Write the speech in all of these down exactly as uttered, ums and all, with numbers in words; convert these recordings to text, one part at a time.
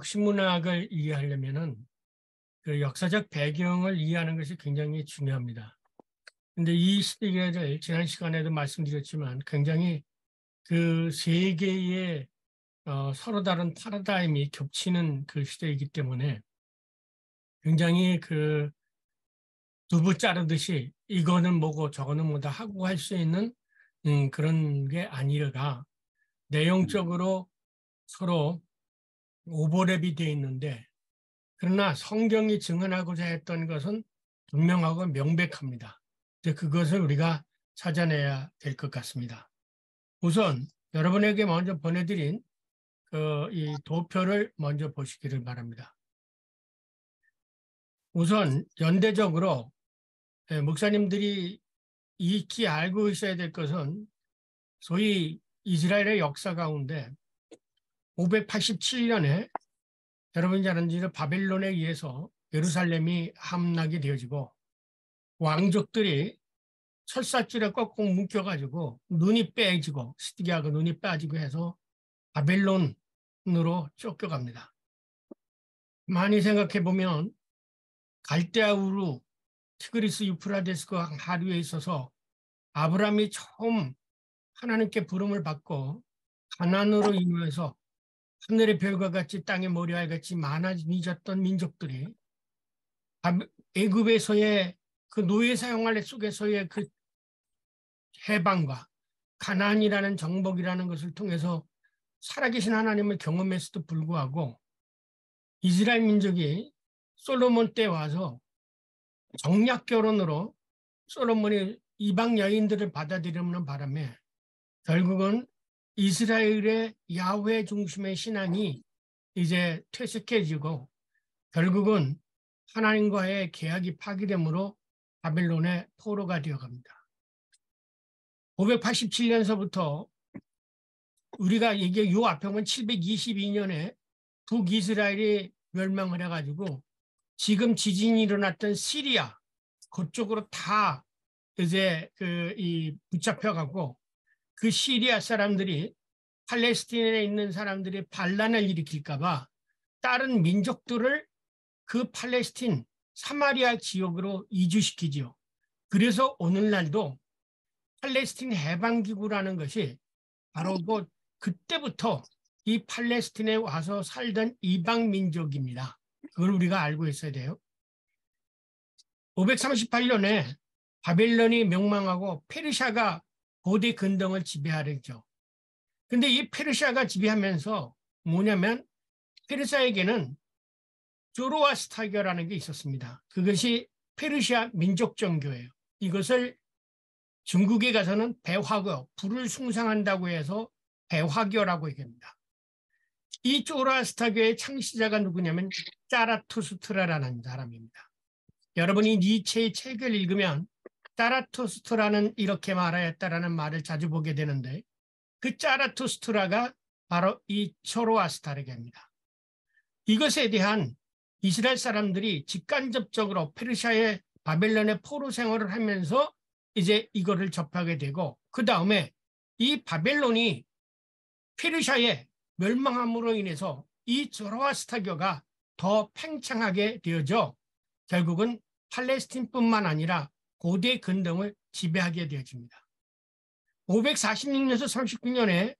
육신문학을 이해하려면은 그 역사적 배경을 이해하는 것이 굉장히 중요합니다. 근데 이 시대를 지난 시간에도 말씀드렸지만 굉장히 그 세 개의 어, 서로 다른 파라다임이 겹치는 그 시대이기 때문에 굉장히 그 두부 자르듯이 이거는 뭐고 저거는 뭐다 하고 할 수 있는 음, 그런 게 아니라 내용적으로 서로 오버랩이 되어 있는데 그러나 성경이 증언하고자 했던 것은 분명하고 명백합니다. 이제 그것을 우리가 찾아내야 될 것 같습니다. 우선 여러분에게 먼저 보내드린 그 이 도표를 먼저 보시기를 바랍니다. 우선 연대적으로 목사님들이 익히 알고 있어야 될 것은 소위 이스라엘의 역사 가운데 오백팔십칠 년에 여러분이 아는 대로 바벨론에 의해서 예루살렘이 함락이 되어지고 왕족들이 철사줄에 꽉꽉 묶여가지고 눈이 빼지고 시드기야가 눈이 빠지고 해서 바벨론으로 쫓겨갑니다. 많이 생각해보면 갈대아 우루 티그리스 유프라데스가 하류에 있어서 아브라함이 처음 하나님께 부름을 받고 가나안으로 이루어서 하늘의 별과 같이 땅의 모래알 같이 많아지졌던 민족들이 애굽에서의 그 노예 사용할 속에서의 그 해방과 가나안이라는 정복이라는 것을 통해서 살아계신 하나님을 경험했음에도 불구하고 이스라엘 민족이 솔로몬 때 와서 정략 결혼으로 솔로몬이 이방 여인들을 받아들이는 바람에 결국은 이스라엘의 야훼 중심의 신앙이 이제 퇴색해지고 결국은 하나님과의 계약이 파기됨으로 바벨론의 포로가 되어갑니다. 오백팔십칠 년서부터 우리가 이게 요 앞에 보면 칠백이십이 년에 북이스라엘이 멸망을 해가지고 지금 지진이 일어났던 시리아 그쪽으로 다 이제 그 이 붙잡혀가고 그 시리아 사람들이 팔레스틴에 있는 사람들이 반란을 일으킬까봐 다른 민족들을 그 팔레스틴 사마리아 지역으로 이주시키죠. 그래서 오늘날도 팔레스틴 해방기구라는 것이 바로 그 그때부터 이 팔레스틴에 와서 살던 이방 민족입니다. 그걸 우리가 알고 있어야 돼요. 오백삼십팔 년에 바벨론이 멸망하고 페르시아가 고대 근동을 지배하려죠. 근데 이 페르시아가 지배하면서 뭐냐면 페르시아에게는 조로아스타교라는 게 있었습니다. 그것이 페르시아 민족 종교예요. 이것을 중국에 가서는 배화교, 불을 숭상한다고 해서 배화교라고 얘기합니다. 이 조로아스타교의 창시자가 누구냐면 자라투스트라라는 사람입니다. 여러분이 니체의 책을 읽으면 자라투스트라는 이렇게 말하였다라는 말을 자주 보게 되는데 그 자라투스트라가 바로 이 조로아스타라고 합니다. 이것에 대한 이스라엘 사람들이 직간접적으로 페르시아의 바벨론의 포로 생활을 하면서 이제 이거를 접하게 되고 그 다음에 이 바벨론이 페르시아의 멸망함으로 인해서 이 조로아스타교가 더 팽창하게 되어져 결국은 팔레스틴뿐만 아니라 고대 근동을 지배하게 되어집니다. 오백사십육 년에서 삼십구 년에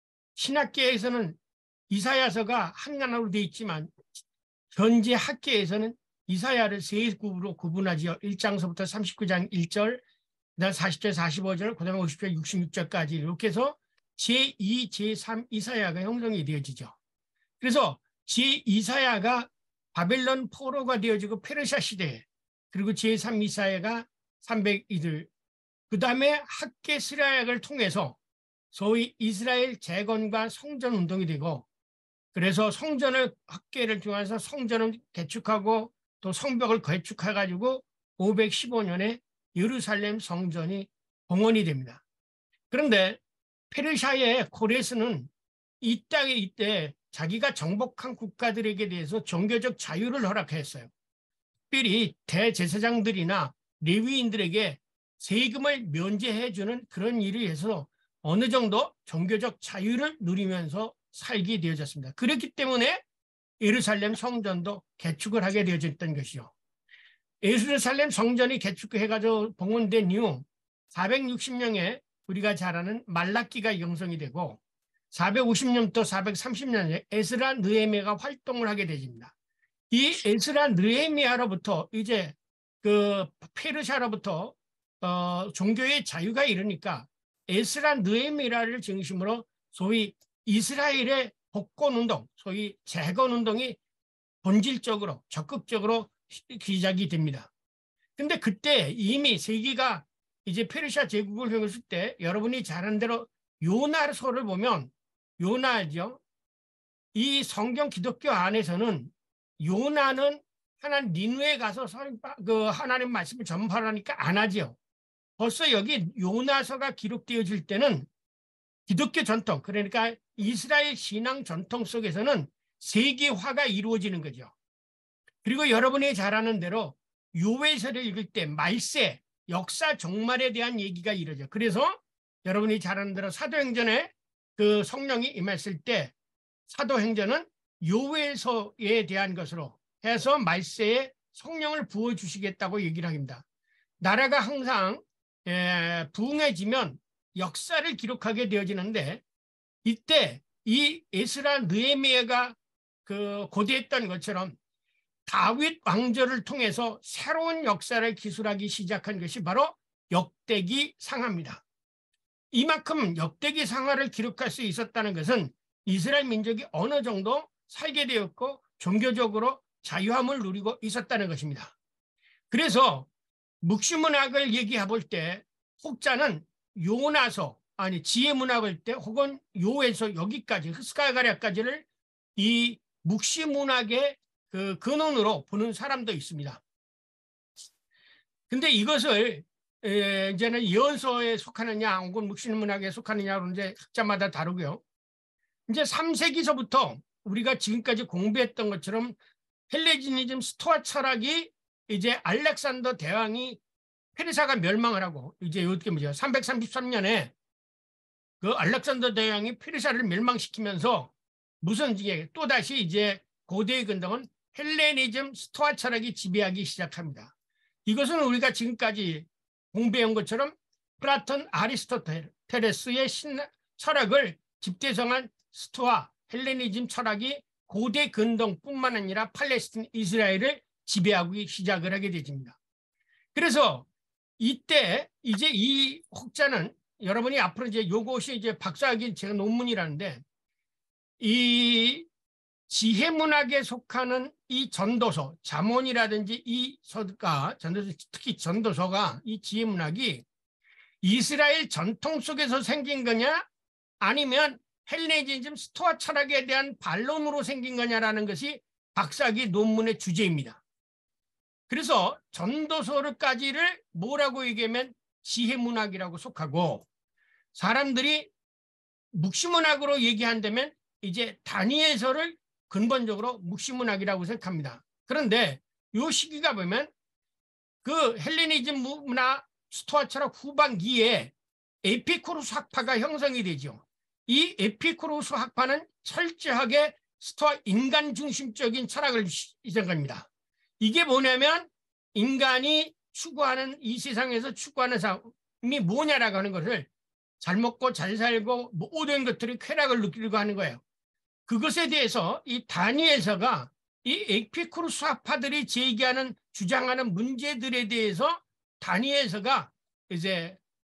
신학계에서는 이사야서가 한간으로 되어 있지만 현재 학계에서는 이사야를 세 구로 구분하지요. 일 장서부터 삼십구 장 일 절, 그다음 사십 절, 사십오 절, 그다음에 오십 절, 육십육 절까지 이렇게 해서 제이, 제삼 이사야가 형성이 되어지죠. 그래서 제이 이사야가 바벨론 포로가 되어지고 페르시아 시대에 그리고 제삼 이사야가 삼백이들 그 다음에 학계 스라약을 통해서 소위 이스라엘 재건과 성전 운동이 되고 그래서 성전을 학계를 통해서 성전을 개축하고 또 성벽을 개축해가지고 오백십오 년에 예루살렘 성전이 봉헌이 됩니다. 그런데 페르시아의 코레스는 이 땅에 이때 자기가 정복한 국가들에게 대해서 종교적 자유를 허락했어요. 특별히 대제사장들이나 레위인들에게 세금을 면제해주는 그런 일을 해서 어느 정도 종교적 자유를 누리면서 살게 되어졌습니다. 그렇기 때문에 예루살렘 성전도 개축을 하게 되어졌던 것이요. 예루살렘 성전이 개축해가지고 봉헌된 이후 사백육십 년에 우리가 잘 아는 말라기가 형성이 되고 사백오십 년부터 사백삼십 년에 에스라 느헤미야가 활동을 하게 되집니다. 이 에스라 느헤미야로부터 이제 그 페르시아로부터 어, 종교의 자유가 이르니까 에스라 느헤미야를 중심으로 소위 이스라엘의 복권 운동, 소위 재건 운동이 본질적으로 적극적으로 시작이 됩니다. 근데 그때 이미 세계가 이제 페르시아 제국을 휘었을 때 여러분이 잘 아는 대로 요나서를 보면 요나죠. 이 성경 기독교 안에서는 요나는 하나님 니느웨에 가서 그 하나님 말씀을 전파하니까 안 하죠. 벌써 여기 요나서가 기록되어질 때는 기독교 전통, 그러니까 이스라엘 신앙 전통 속에서는 세계화가 이루어지는 거죠. 그리고 여러분이 잘 아는 대로 요엘서를 읽을 때 말세, 역사 종말에 대한 얘기가 이루어져. 그래서 여러분이 잘 아는 대로 사도행전에 그 성령이 임했을 때 사도행전은 요엘서에 대한 것으로 해서 말세에 성령을 부어주시겠다고 얘기를 합니다. 나라가 항상 에, 부흥해지면 역사를 기록하게 되어지는데 이때 이 에스라 느헤미야가 그 고대했던 것처럼 다윗 왕조를 통해서 새로운 역사를 기술하기 시작한 것이 바로 역대기 상하입니다. 이만큼 역대기 상하를 기록할 수 있었다는 것은 이스라엘 민족이 어느 정도 살게 되었고 종교적으로 자유함을 누리고 있었다는 것입니다. 그래서 묵시문학을 얘기해 볼 때 혹자는 요나서 아니 지혜문학을 때 혹은 요에서 여기까지 흐스가랴까지를 이 묵시문학의 그 근원으로 보는 사람도 있습니다. 근데 이것을 에, 이제는 예언서에 속하느냐 혹은 묵시문학에 속하느냐로 이제 학자마다 다르고요. 이제 삼 세기서부터 우리가 지금까지 공부했던 것처럼 헬레니즘 스토아 철학이 이제 알렉산더 대왕이 페르시아가 멸망을 하고 이제 어떻게 뭐죠? 삼백삼십삼 년에 그 알렉산더 대왕이 페르시아를 멸망시키면서 무슨 이게 또 다시 이제 고대의 근동은 헬레니즘 스토아 철학이 지배하기 시작합니다. 이것은 우리가 지금까지 공부해온 것처럼 플라톤, 아리스토텔레스의 신화, 철학을 집대성한 스토아, 헬레니즘 철학이 고대 근동뿐만 아니라 팔레스틴, 이스라엘을 지배하기 시작을 하게 되집니다. 그래서 이때 이제 이 혹자는 여러분이 앞으로 이제 요것이 이제 박사학위 제가 논문이라는데 이 지혜문학에 속하는 이 전도서, 잠언이라든지 이 서가, 전도서, 특히 전도서가 이 지혜문학이 이스라엘 전통 속에서 생긴 거냐 아니면 헬레니즘 스토아 철학에 대한 반론으로 생긴 거냐라는 것이 박사학위 논문의 주제입니다. 그래서 전도서를까지를 뭐라고 얘기하면 지혜문학이라고 속하고 사람들이 묵시문학으로 얘기한다면 이제 다니엘서를 근본적으로 묵시문학이라고 생각합니다. 그런데 이 시기가 보면 그 헬레니즘 문화 스토아 철학 후반기에 에피쿠로스 학파가 형성이 되죠. 이 에피쿠로스 학파는 철저하게 스토아 인간 중심적인 철학을 시작합니다. 이게 뭐냐면 인간이 추구하는 이 세상에서 추구하는 삶이 뭐냐라고 하는 것을 잘 먹고 잘 살고 모든 것들이 쾌락을 느끼려고 하는 거예요. 그것에 대해서 이 다니엘서가 이 에피쿠로스 학파들이 제기하는 주장하는 문제들에 대해서 다니엘서가 이제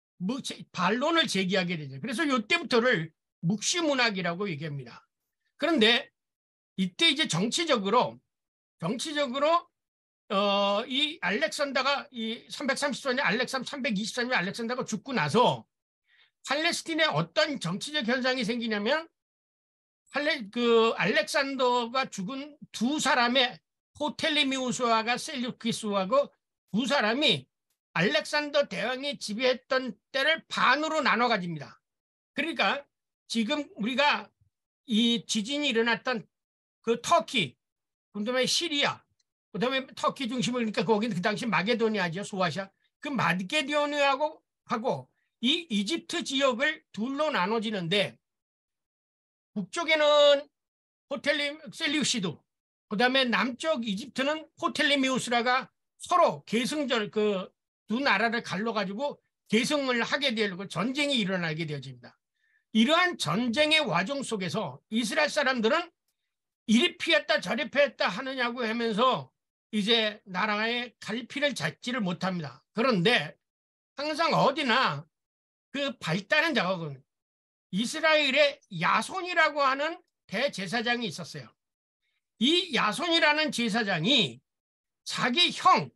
반론을 제기하게 되죠. 그래서 이때부터를 묵시문학이라고 얘기합니다. 그런데 이때 이제 정치적으로 정치적으로 어, 이 알렉산더가 이 삼백삼십사 년 알렉산더 삼백이십삼 년 알렉산더가 죽고 나서 팔레스틴에 어떤 정치적 현상이 생기냐면 팔레, 그 알렉산더가 죽은 두 사람의 호텔리미우스와 셀류키스하고 두 사람이 알렉산더 대왕이 지배했던 때를 반으로 나눠 가집니다. 그러니까 지금 우리가 이 지진이 일어났던 그 터키, 그다음에 시리아, 그다음에 터키 중심을 그러니까 거기는 그 당시 마게도니아죠, 소아시아. 그 마게도니아하고 하고 이 이집트 지역을 둘로 나눠지는데 북쪽에는 호텔리 셀류시드, 그다음에 남쪽 이집트는 포텔레미우스라가 서로 계승절 그 두 나라를 갈라가지고 계승을 하게 되고 전쟁이 일어나게 되어집니다. 이러한 전쟁의 와중 속에서 이스라엘 사람들은 이리 피했다 저리 피했다 하느냐고 하면서 이제 나라의 갈피를 잡지를 못합니다. 그런데 항상 어디나 그 발단은 자거든요. 이스라엘의 야손이라고 하는 대제사장이 있었어요. 이 야손이라는 제사장이 자기 형이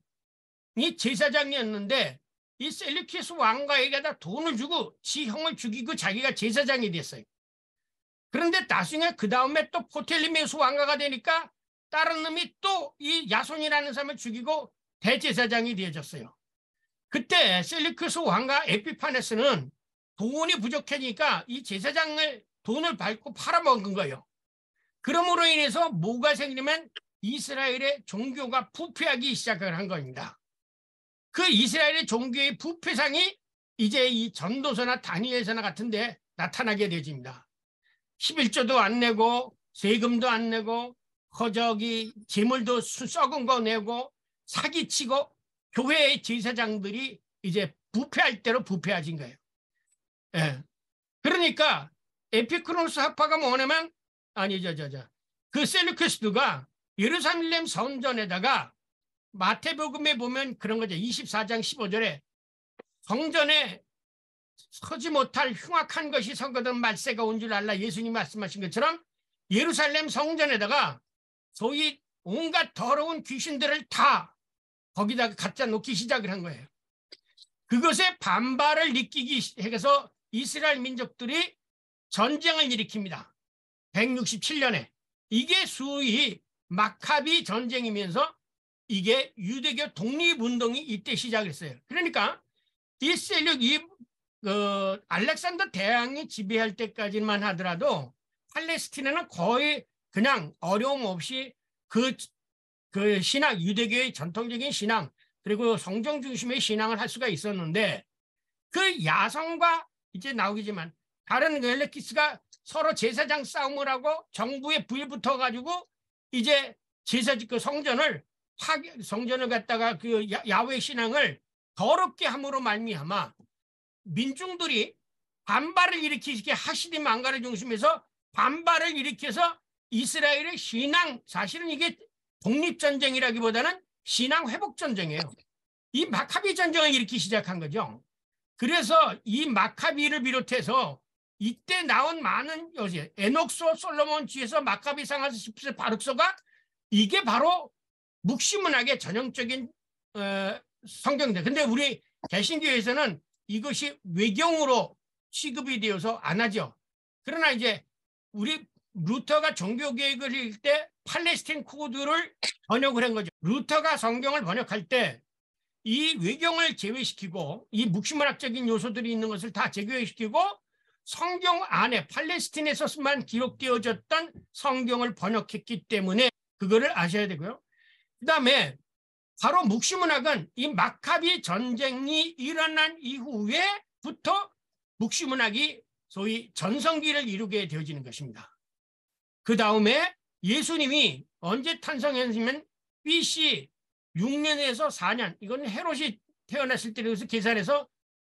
제사장이었는데 이 셀루키스 왕가에게다 돈을 주고 지 형을 죽이고 자기가 제사장이 됐어요. 그런데 나중에 그 다음에 또 포텔레미우스 왕가가 되니까 다른 놈이 또 이 야손이라는 사람을 죽이고 대제사장이 되어졌어요. 그때 셀루키스 왕가 에피파네스는 돈이 부족하니까 이 제사장을 돈을 받고 팔아먹은 거예요. 그러므로 인해서 뭐가 생기냐면 이스라엘의 종교가 부패하기 시작을 한 겁니다. 그 이스라엘의 종교의 부패상이 이제 이 전도서나 다니엘서나 같은 데 나타나게 되어집니다. 십일조도 안 내고 세금도 안 내고 허저기 재물도 썩은 거 내고 사기치고 교회의 제사장들이 이제 부패할 대로 부패해진 거예요. 예. 그러니까 에피쿠로스 학파가 뭐냐면 아니 저 저 저 그 셀루키스가 예루살렘 성전에다가 마태복음에 보면 그런 거죠. 이십사장 십오절에 성전에 서지 못할 흉악한 것이 서거든 말세가 온 줄 알라 예수님이 말씀하신 것처럼 예루살렘 성전에다가 소위 온갖 더러운 귀신들을 다 거기다가 갖다 놓기 시작을 한 거예요. 그것에 반발을 느끼기 해서 이스라엘 민족들이 전쟁을 일으킵니다. 백육십칠년에 이게 소위 마카비 전쟁이면서 이게 유대교 독립운동이 이때 시작했어요. 그러니까 이 셀룩 이 그 알렉산더 대왕이 지배할 때까지만 하더라도 팔레스티나는 거의 그냥 어려움 없이 그, 그 신앙, 유대교의 전통적인 신앙 그리고 성경 중심의 신앙을 할 수가 있었는데 그 야성과 이제 나오겠지만 다른 셀루키스가 서로 제사장 싸움을 하고 정부에 불붙어 가지고 이제 제사 그 성전을 파괴, 성전을 갖다가 그 야, 야훼 신앙을 더럽게 함으로 말미암아 민중들이 반발을 일으키게 하시디 망가를 중심에서 반발을 일으켜서 이스라엘의 신앙 사실은 이게 독립전쟁이라기보다는 신앙 회복전쟁이에요. 이 마카비 전쟁을 일으키기 시작한 거죠. 그래서 이 마카비를 비롯해서 이때 나온 많은 여세 에녹소 솔로몬 지에서 마카비 상하서 십세 바룩소가 이게 바로 묵시문학의 전형적인 어, 성경들. 근데 우리 개신교에서는 이것이 외경으로 취급이 되어서 안 하죠. 그러나 이제 우리 루터가 종교개혁을 할 때 팔레스틴 코드를 번역을 한 거죠. 루터가 성경을 번역할 때 이 외경을 제외시키고 이 묵시문학적인 요소들이 있는 것을 다 제외시키고 성경 안에 팔레스틴에서만 기록되어졌던 성경을 번역했기 때문에 그거를 아셔야 되고요. 그 다음에 바로 묵시문학은 이 마카비 전쟁이 일어난 이후에부터 묵시문학이 소위 전성기를 이루게 되어지는 것입니다. 그 다음에 예수님이 언제 탄생했냐면 비씨 육년에서 사년, 이건 헤롯이 태어났을 때로 해서 계산해서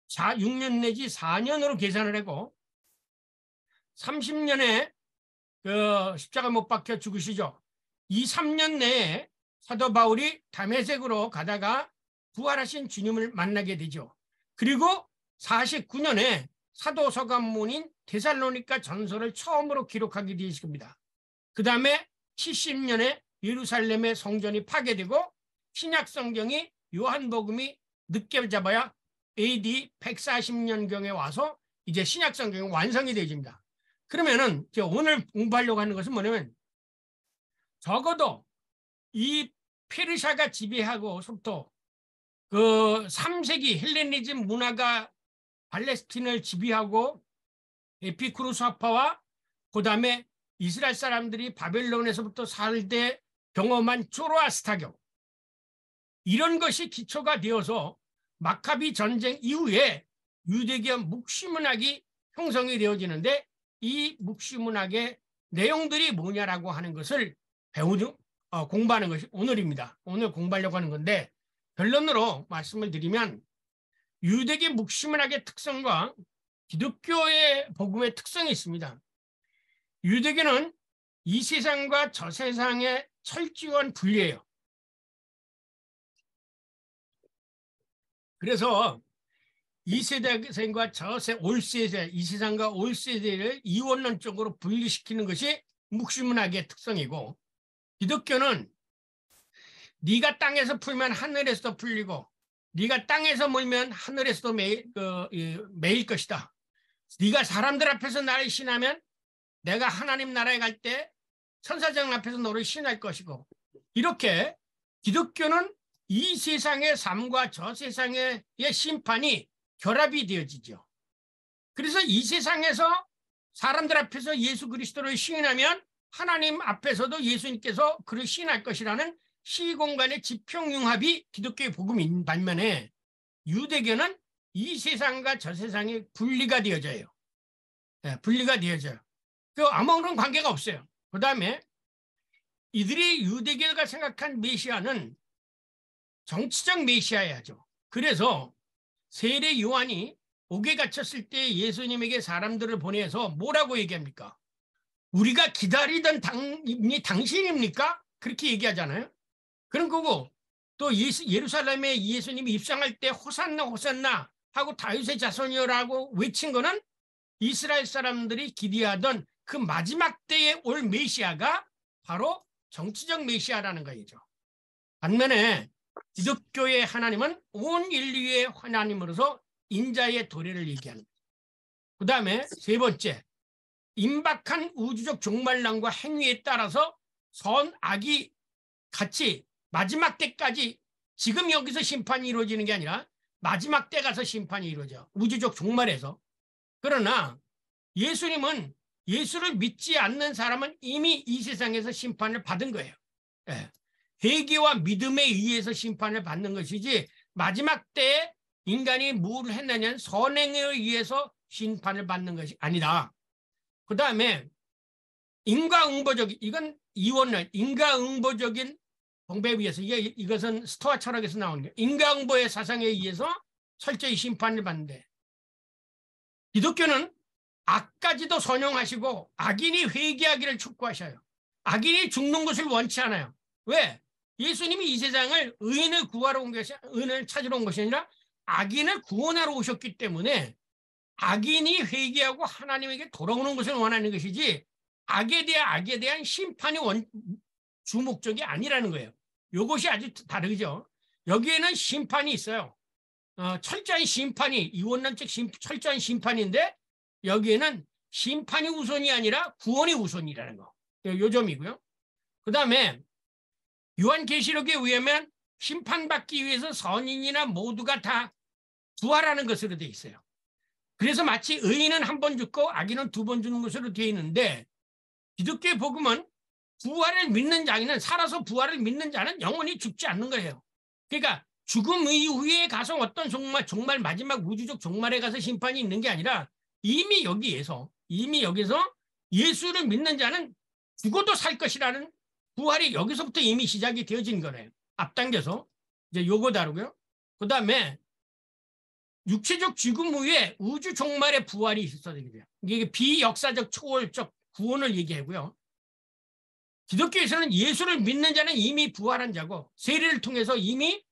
육년 내지 사년으로 계산을 하고 삼십년에 그 십자가 못 박혀 죽으시죠. 이 삼 년 내에 사도 바울이 다메섹으로 가다가 부활하신 주님을 만나게 되죠. 그리고 사십구년에 사도 서간문인 데살로니가 전서를 처음으로 기록하게 되십니다. 그 다음에 칠십년에 예루살렘의 성전이 파괴되고 신약 성경이 요한복음이 늦게 잡아야 에이디 백사십년경에 와서 이제 신약 성경이 완성이 되어집니다. 그러면은 오늘 공부하려고 하는 것은 뭐냐면 적어도 이 페르시아가 지배하고서부터 그 삼 세기 헬레니즘 문화가 팔레스틴을 지배하고 에피쿠로스 학파와 그 다음에 이스라엘 사람들이 바벨론에서부터 살 때 경험한 조로아스타교 이런 것이 기초가 되어서 마카비 전쟁 이후에 유대교 묵시문학이 형성이 되어지는데 이 묵시문학의 내용들이 뭐냐라고 하는 것을 배우죠. 어, 공부하는 것이 오늘입니다. 오늘 공부하려고 하는 건데 결론으로 말씀을 드리면 유대계 묵시문학의 특성과 기독교의 복음의 특성이 있습니다. 유대계는 이 세상과 저 세상의 철저한 분리예요. 그래서 이 세대과 저 세, 올 세대, 이 세상과 올 세대를 이원론적으로 분리시키는 것이 묵시문학의 특성이고 기독교는 네가 땅에서 풀면 하늘에서도 풀리고 네가 땅에서 몰면 하늘에서도 매일, 그, 매일 것이다. 네가 사람들 앞에서 나를 신하면 내가 하나님 나라에 갈 때 천사장 앞에서 너를 신할 것이고 이렇게 기독교는 이 세상의 삶과 저 세상의 심판이 결합이 되어지죠. 그래서 이 세상에서 사람들 앞에서 예수 그리스도를 시인하면 하나님 앞에서도 예수님께서 그를 시인할 것이라는 시공간의 지평융합이 기독교의 복음인 반면에 유대교는 이 세상과 저 세상이 분리가 되어져요. 네, 분리가 되어져요. 그 아무런 관계가 없어요. 그 다음에 이들이 유대교가 생각한 메시아는 정치적 메시아야죠. 그래서 세례 요한이 옥에 갇혔을 때 예수님에게 사람들을 보내서 뭐라고 얘기합니까? 우리가 기다리던 당이 당신입니까? 그렇게 얘기하잖아요. 그런 거고 또 예수, 예루살렘에 예수님이 입성할 때 호산나 호산나 하고 다윗의 자손이여라고 외친 거는 이스라엘 사람들이 기대하던 그 마지막 때에 올 메시아가 바로 정치적 메시아라는 거죠. 반면에 기독교의 하나님은 온 인류의 하나님으로서 인자의 도래를 얘기하는 거죠. 그 다음에 세 번째, 임박한 우주적 종말론과 행위에 따라서 선, 악이 같이 마지막 때까지 지금 여기서 심판이 이루어지는 게 아니라 마지막 때 가서 심판이 이루어져. 우주적 종말에서. 그러나 예수님은 예수를 믿지 않는 사람은 이미 이 세상에서 심판을 받은 거예요. 예. 회개와 믿음에 의해서 심판을 받는 것이지 마지막 때에 인간이 뭘 했느냐는 선행에 의해서 심판을 받는 것이 아니다. 그 다음에 인과응보적인 이건 이원론 인과응보적인 공배에 의해서 이게 이것은 스토아 철학에서 나오는 거예요. 인과응보의 사상에 의해서 철저히 심판을 받는데 기독교는 악까지도 선용하시고 악인이 회개하기를 촉구하셔요. 악인이 죽는 것을 원치 않아요. 왜? 예수님이 이 세상을 의인을 구하러 온 것이 의인을 찾으러 온 것이 아니라 악인을 구원하러 오셨기 때문에 악인이 회개하고 하나님에게 돌아오는 것을 원하는 것이지 악에 대한 악에 대한 심판이 원, 주목적이 아니라는 거예요. 이것이 아주 다르죠. 여기에는 심판이 있어요. 어, 철저한 심판이 이원론적 심, 철저한 심판인데 여기에는 심판이 우선이 아니라 구원이 우선이라는 거. 요 점이고요. 그 다음에 요한계시록에 의하면 심판받기 위해서 선인이나 모두가 다 부활하는 것으로 되어 있어요. 그래서 마치 의인은 한 번 죽고 악인은 두 번 죽는 것으로 되어 있는데 기독교의 복음은 부활을 믿는 자는 살아서 부활을 믿는 자는 영원히 죽지 않는 거예요. 그러니까 죽음 이후에 가서 어떤 종말, 종말 마지막 우주적 종말에 가서 심판이 있는 게 아니라 이미 여기에서 이미 여기서 예수를 믿는 자는 죽어도 살 것이라는 부활이 여기서부터 이미 시작이 되어진 거네요. 앞당겨서 이제 요거 다루고요. 그 다음에 육체적 죽음 후에 우주 종말의 부활이 있어야 돼요. 이게 비역사적 초월적 구원을 얘기하고요. 기독교에서는 예수를 믿는 자는 이미 부활한 자고 세례를 통해서 이미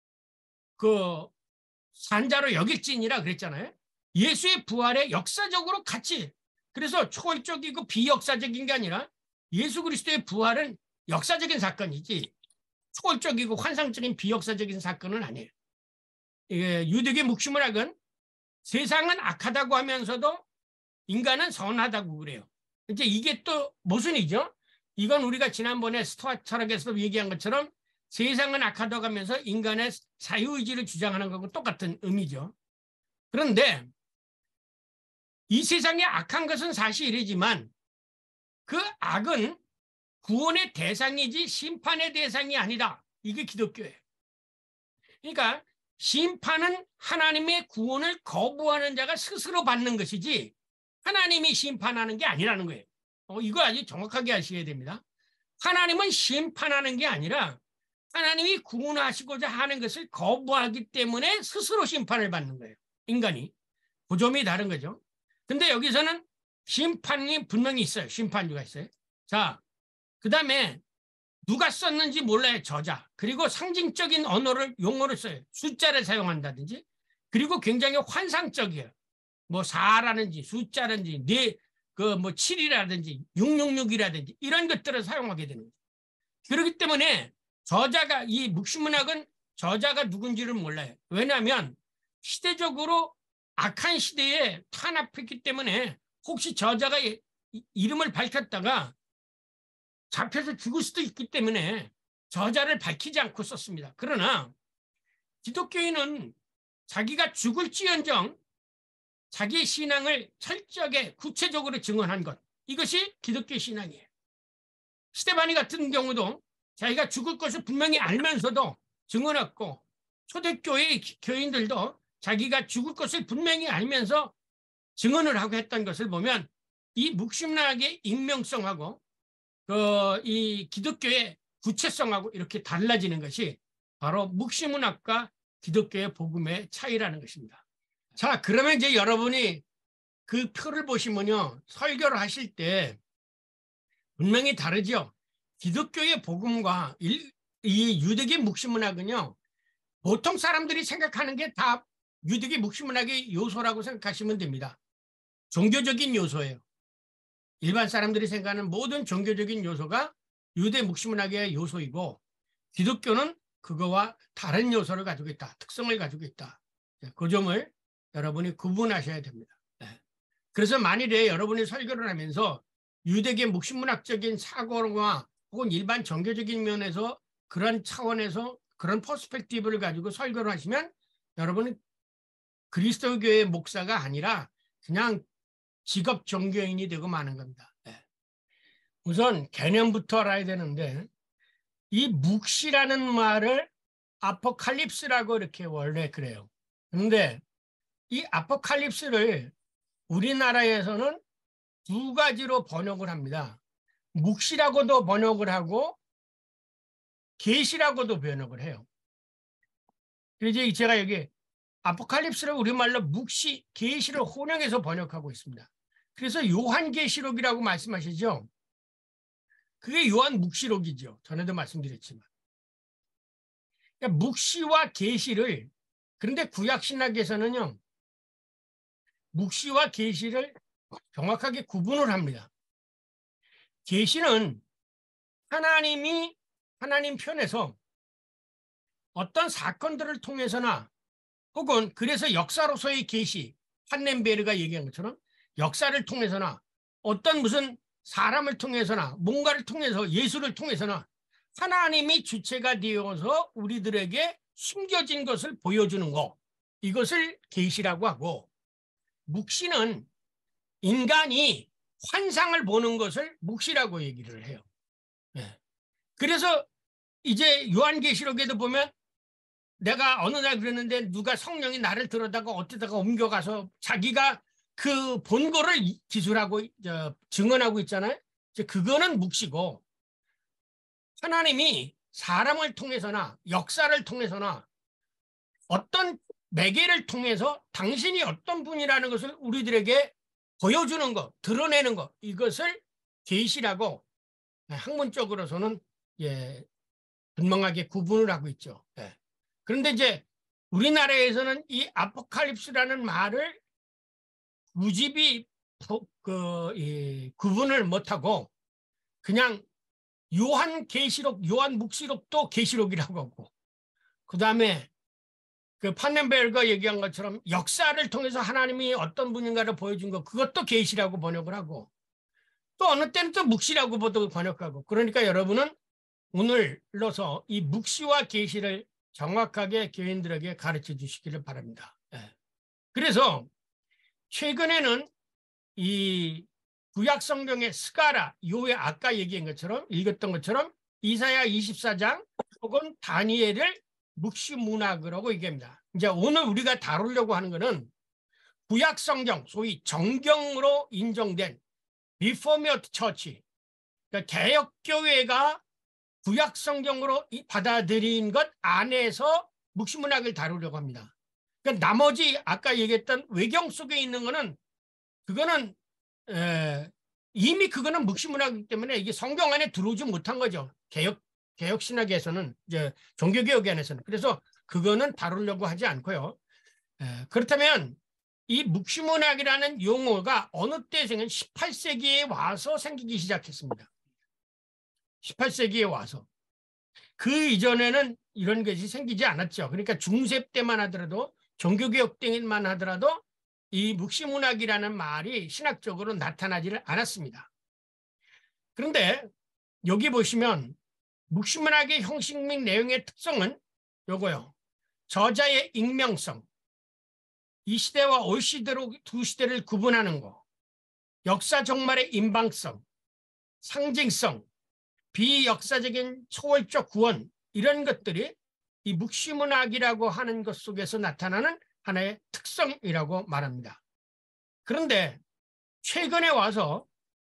그 산자로 여길지니라 그랬잖아요. 예수의 부활에 역사적으로 같이 그래서 초월적이고 비역사적인 게 아니라 예수 그리스도의 부활은 역사적인 사건이지 초월적이고 환상적인 비역사적인 사건은 아니에요. 예, 유대계 묵시문학은 세상은 악하다고 하면서도 인간은 선하다고 그래요. 이제 이게 또 모순이죠. 이건 우리가 지난번에 스토아 철학에서 얘기한 것처럼 세상은 악하다고 하면서 인간의 자유의지를 주장하는 것과 똑같은 의미죠. 그런데 이 세상에 악한 것은 사실이지만 그 악은 구원의 대상이지 심판의 대상이 아니다. 이게 기독교예요. 그러니까 심판은 하나님의 구원을 거부하는 자가 스스로 받는 것이지 하나님이 심판하는 게 아니라는 거예요. 어, 이거 아주 정확하게 아셔야 됩니다. 하나님은 심판하는 게 아니라 하나님이 구원하시고자 하는 것을 거부하기 때문에 스스로 심판을 받는 거예요. 인간이. 그 점이 다른 거죠. 근데 여기서는 심판이 분명히 있어요. 심판주가 있어요. 자, 그 다음에 누가 썼는지 몰라요. 저자. 그리고 상징적인 언어를, 용어를 써요. 숫자를 사용한다든지. 그리고 굉장히 환상적이에요. 뭐 사라든지 숫자라든지 네, 그 뭐 칠이라든지 육육육이라든지 이런 것들을 사용하게 되는 거죠. 그렇기 때문에 저자가, 이 묵시문학은 저자가 누군지를 몰라요. 왜냐하면 시대적으로 악한 시대에 탄압했기 때문에 혹시 저자가 이름을 밝혔다가 잡혀서 죽을 수도 있기 때문에 저자를 밝히지 않고 썼습니다. 그러나 기독교인은 자기가 죽을지언정 자기의 신앙을 철저하게 구체적으로 증언한 것, 이것이 기독교 신앙이에요. 스데반이 같은 경우도 자기가 죽을 것을 분명히 알면서도 증언했고, 초대교회 교인들도 자기가 죽을 것을 분명히 알면서 증언을 하고 했던 것을 보면 이 묵시문학의 익명성하고 그 이 기독교의 구체성하고 이렇게 달라지는 것이 바로 묵시문학과 기독교의 복음의 차이라는 것입니다. 자, 그러면 이제 여러분이 그 표를 보시면요, 설교를 하실 때 분명히 다르죠. 기독교의 복음과 이 유대계 묵시문학은요, 보통 사람들이 생각하는 게 다 유대계 묵시문학의 요소라고 생각하시면 됩니다. 종교적인 요소예요. 일반 사람들이 생각하는 모든 종교적인 요소가 유대 묵시문학의 요소이고, 기독교는 그거와 다른 요소를 가지고 있다. 특성을 가지고 있다. 그 점을 여러분이 구분하셔야 됩니다. 그래서 만일에 여러분이 설교를 하면서 유대계 묵시문학적인 사고와 혹은 일반 종교적인 면에서 그런 차원에서 그런 퍼스펙티브를 가지고 설교를 하시면 여러분은 그리스도교의 목사가 아니라 그냥 직업 종교인이 되고 마는 겁니다. 우선 개념부터 알아야 되는데, 이 묵시라는 말을 아포칼립스라고 이렇게 원래 그래요. 그런데 이 아포칼립스를 우리나라에서는 두 가지로 번역을 합니다. 묵시라고도 번역을 하고 계시라고도 번역을 해요. 그래서 제가 여기 아포칼립스를 우리말로 묵시, 계시를 혼용해서 번역하고 있습니다. 그래서 요한계시록이라고 말씀하시죠. 그게 요한 묵시록이죠. 전에도 말씀드렸지만. 그러니까 묵시와 계시를, 그런데 구약신학에서는요, 묵시와 계시를 정확하게 구분을 합니다. 계시는 하나님이 하나님 편에서 어떤 사건들을 통해서나 혹은 그래서 역사로서의 계시, 판넨베르가 얘기한 것처럼 역사를 통해서나 어떤 무슨 사람을 통해서나 뭔가를 통해서 예수를 통해서나 하나님이 주체가 되어서 우리들에게 숨겨진 것을 보여주는 것, 이것을 계시라고 하고, 묵시는 인간이 환상을 보는 것을 묵시라고 얘기를 해요. 네. 그래서 이제 요한계시록에도 보면 내가 어느 날 그랬는데 누가 성령이 나를 들어다가 어디다가 옮겨가서 자기가 그 본 거를 기술하고 저, 증언하고 있잖아요. 이제 그거는 묵시고, 하나님이 사람을 통해서나 역사를 통해서나 어떤 매개를 통해서 당신이 어떤 분이라는 것을 우리들에게 보여주는 것, 드러내는 것, 이것을 계시라고 학문적으로서는 예, 분명하게 구분을 하고 있죠. 예. 그런데 이제 우리나라에서는 이 아포칼립스라는 말을 무집이 그, 이, 구분을 못하고 그냥 요한계시록, 요한묵시록도 계시록이라고 하고, 그 다음에 그 판넨베르가 얘기한 것처럼 역사를 통해서 하나님이 어떤 분인가를 보여준 것, 그것도 계시라고 번역을 하고, 또 어느 때는 또 묵시라고 번역하고. 그러니까 여러분은 오늘로서 이 묵시와 계시를 정확하게 교인들에게 가르쳐 주시기를 바랍니다. 예. 그래서 최근에는 이 구약 성경의 스가라, 요의 아까 얘기한 것처럼 읽었던 것처럼 이사야 이십사 장 혹은 다니엘을 묵시문학이라고 얘기합니다. 이제 오늘 우리가 다루려고 하는 것은 구약 성경, 소위 정경으로 인정된 리포미어트 처치, 그러니까 개혁교회가 구약 성경으로 받아들인 것 안에서 묵시문학을 다루려고 합니다. 그러니까 나머지 아까 얘기했던 외경 속에 있는 거는 그거는 에, 이미 그거는 묵시문학이기 때문에 이게 성경 안에 들어오지 못한 거죠. 개혁 개혁 신학에서는 이제 종교개혁 안에서는. 그래서 그거는 다루려고 하지 않고요. 에, 그렇다면 이 묵시문학이라는 용어가 어느 때 생긴 십팔 세기에 와서 생기기 시작했습니다. 십팔 세기에 와서. 그 이전에는 이런 것이 생기지 않았죠. 그러니까 중세 때만 하더라도 종교개혁 때만 하더라도 이 묵시문학이라는 말이 신학적으로 나타나지를 않았습니다. 그런데 여기 보시면 묵시문학의 형식 및 내용의 특성은 요거요. 저자의 익명성, 이 시대와 올 시대로 두 시대를 구분하는 거, 역사 정말의 임방성, 상징성, 비역사적인 초월적 구원, 이런 것들이 이 묵시문학이라고 하는 것 속에서 나타나는 하나의 특성이라고 말합니다. 그런데 최근에 와서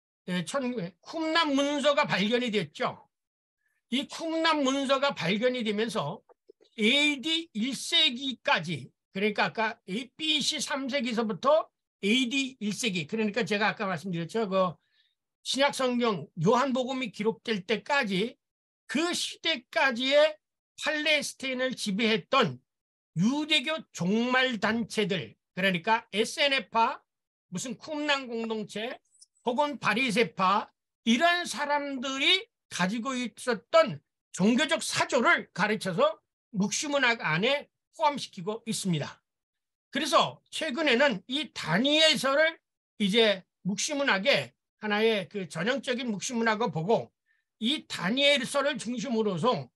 쿰란 문서가 발견이 됐죠. 이 쿰란 문서가 발견이 되면서 에이디 일 세기까지, 그러니까 아까 비씨 삼 세기서부터 에이디 일 세기, 그러니까 제가 아까 말씀드렸죠. 그 신약 성경 요한복음이 기록될 때까지 그 시대까지의 팔레스타인을 지배했던 유대교 종말단체들, 그러니까 에스엔에프파, 무슨 쿰란 공동체, 혹은 바리새파, 이런 사람들이 가지고 있었던 종교적 사조를 가르쳐서 묵시문학 안에 포함시키고 있습니다. 그래서 최근에는 이 다니엘서를 이제 묵시문학의 하나의 그 전형적인 묵시문학을 보고 이 다니엘서를 중심으로서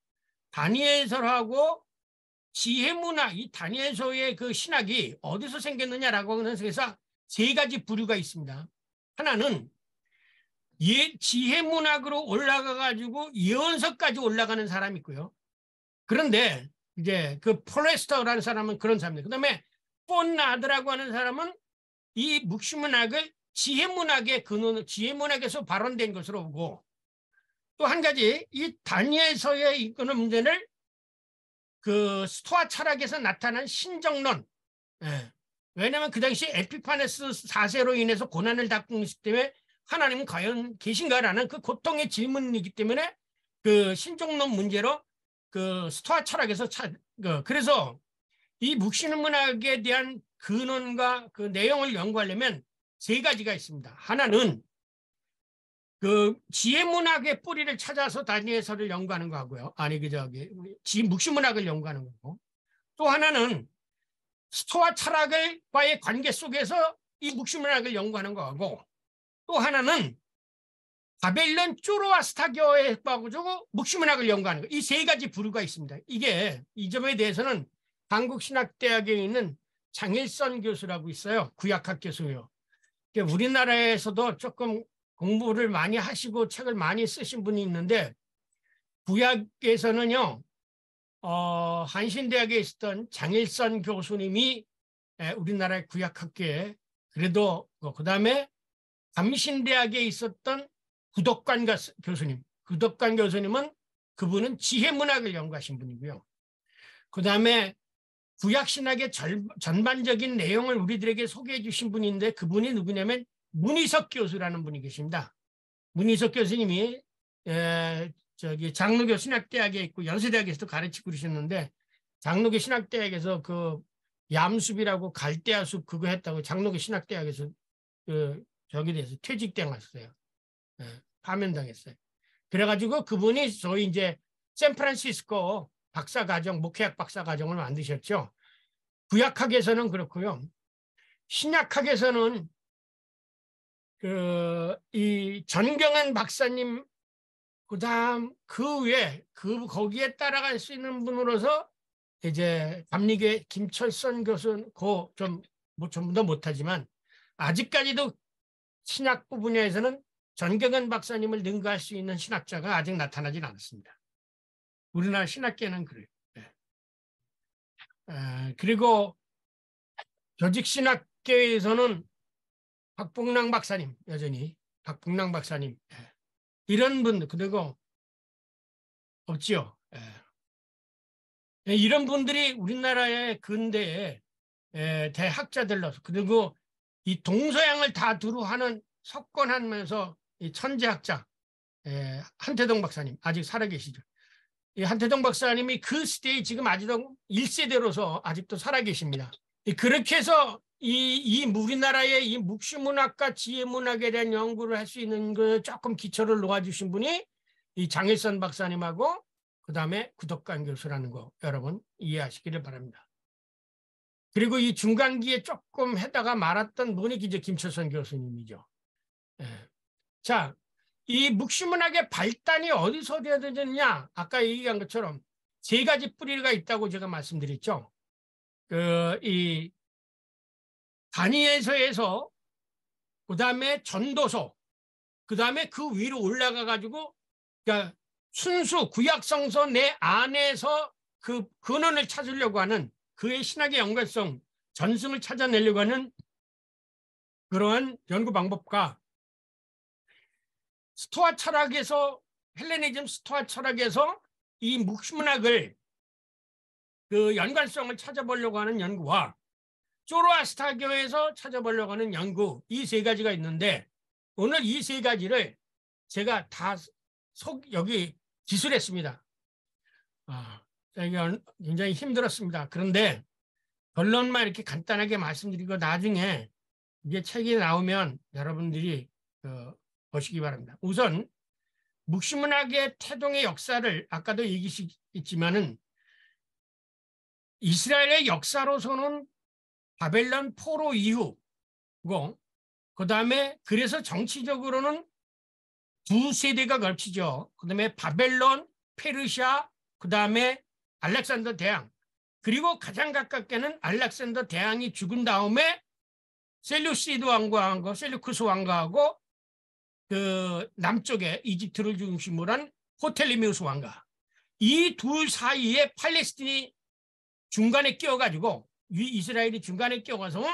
다니엘서하고 지혜문학, 이 다니엘서의 그 신학이 어디서 생겼느냐라고 하는 데서 세 가지 부류가 있습니다. 하나는 예, 지혜문학으로 올라가가지고 예언서까지 올라가는 사람이 있고요. 그런데 이제 그 폴레스터라는 사람은 그런 사람입니다. 그 다음에 폰나드라고 하는 사람은 이 묵시문학을 지혜문학의 근원, 지혜문학에서 발원된 것으로 보고, 또 한 가지 이 다니엘서에 이끄는 문제를 그 스토아 철학에서 나타난 신정론. 예. 왜냐하면 그 당시 에피파네스 사 세로 인해서 고난을 겪고 있기 때문에 하나님은 과연 계신가라는 그 고통의 질문이기 때문에 그 신정론 문제로 그 스토아 철학에서 차, 그, 그래서 이 묵시문학에 대한 근원과 그 내용을 연구하려면 세 가지가 있습니다. 하나는 그 지혜문학의 뿌리를 찾아서 다니엘서를 연구하는 거하고요. 아니 그 저기 지 묵시문학을 연구하는 거고. 또 하나는 스토아 철학과의 관계 속에서 이 묵시문학을 연구하는 거하고, 또 하나는 바벨론 쪼로아스타교에 가지고 묵시문학을 연구하는 거. 이 세 가지 부류가 있습니다. 이게 이 점에 대해서는 한국신학대학에 있는 장일선 교수라고 있어요. 구약학 교수요. 우리나라에서도 조금 공부를 많이 하시고 책을 많이 쓰신 분이 있는데, 구약에서는요, 어, 한신대학에 있었던 장일선 교수님이 우리나라의 구약학계에, 그래도 그 다음에 감신대학에 있었던 구덕관 교수님, 구덕관 교수님은 그분은 지혜문학을 연구하신 분이고요. 그 다음에 구약신학의 절, 전반적인 내용을 우리들에게 소개해 주신 분인데, 그분이 누구냐면 문희석 교수라는 분이 계십니다. 문희석 교수님이 에, 저기 장로교 신학대학에 있고 연세대학에서도 가르치고 그러셨는데, 장로교 신학대학에서 그 얌숲이라고 갈대아숲 그거 했다고 장로교 신학대학에서 그 저기 돼서 퇴직당했어요. 예, 파면당했어요. 그래가지고 그분이 저희 이제 샌프란시스코 박사과정, 목회학 박사과정을 만드셨죠. 구약학에서는 그렇고요. 신약학에서는 그 이 전경환 박사님, 그다음 그 위에 그 거기에 따라갈 수 있는 분으로서 이제 감리교회 김철선 교수는 그좀뭐 전부 다 못하지만 아직까지도 신학부 분야에서는 전경환 박사님을 능가할 수 있는 신학자가 아직 나타나진 않았습니다. 우리나라 신학계는 그래요. 네. 아, 그리고 조직신학계에서는 박봉랑 박사님, 여전히 박봉랑 박사님, 네. 이런 분들, 그리고 없지요. 예. 이런 분들이 우리나라의 근대에 예, 대학자들로서, 그리고 이 동서양을 다 두루하는 석권하면서 이 천재학자 예, 한태동 박사님 아직 살아계시죠. 이 한태동 박사님이 그 시대에 지금 아직도 일 세대로서 아직도 살아계십니다. 그렇게 해서 이, 이 우리나라의 이 묵시문학과 지혜문학에 대한 연구를 할 수 있는 그 조금 기초를 놓아주신 분이 이 장일선 박사님하고 그 다음에 구덕관 교수라는 거 여러분 이해하시기를 바랍니다. 그리고 이 중간기에 조금 해다가 말았던 분이 이제 김철선 교수님이죠. 예. 자, 이 묵시문학의 발단이 어디서 되어졌냐? 아까 얘기한 것처럼 세 가지 뿌리가 있다고 제가 말씀드렸죠. 그, 이, 다니엘서에서, 그 다음에 전도서, 그 다음에 그 위로 올라가가지고, 그러니까 순수 구약성서 내 안에서 그 근원을 찾으려고 하는 그의 신학의 연관성, 전승을 찾아내려고 하는 그러한 연구 방법과 스토아 철학에서, 헬레니즘 스토아 철학에서 이 묵시문학을 그 연관성을 찾아보려고 하는 연구와 조로아스타교에서 찾아보려고 하는 연구, 이 세 가지가 있는데 오늘 이 세 가지를 제가 다 속, 여기 기술했습니다. 아, 이게 굉장히 힘들었습니다. 그런데 결론만 이렇게 간단하게 말씀드리고 나중에 이게 책이 나오면 여러분들이 그, 보시기 바랍니다. 우선 묵시문학의 태동의 역사를 아까도 얘기했지만은 이스라엘의 역사로서는 바벨론 포로 이후고 그 다음에 그래서 정치적으로는 두 세대가 걸치죠. 그 다음에 바벨론, 페르시아, 그 다음에 알렉산더 대왕, 그리고 가장 가깝게는 알렉산더 대왕이 죽은 다음에 셀루시드 왕과하고 셀루쿠스 왕가하고 그 남쪽에 이집트를 중심으로 한 호텔리미우스 왕가, 이 둘 사이에 팔레스틴이 중간에 끼어가지고 이스라엘이 중간에 끼어가서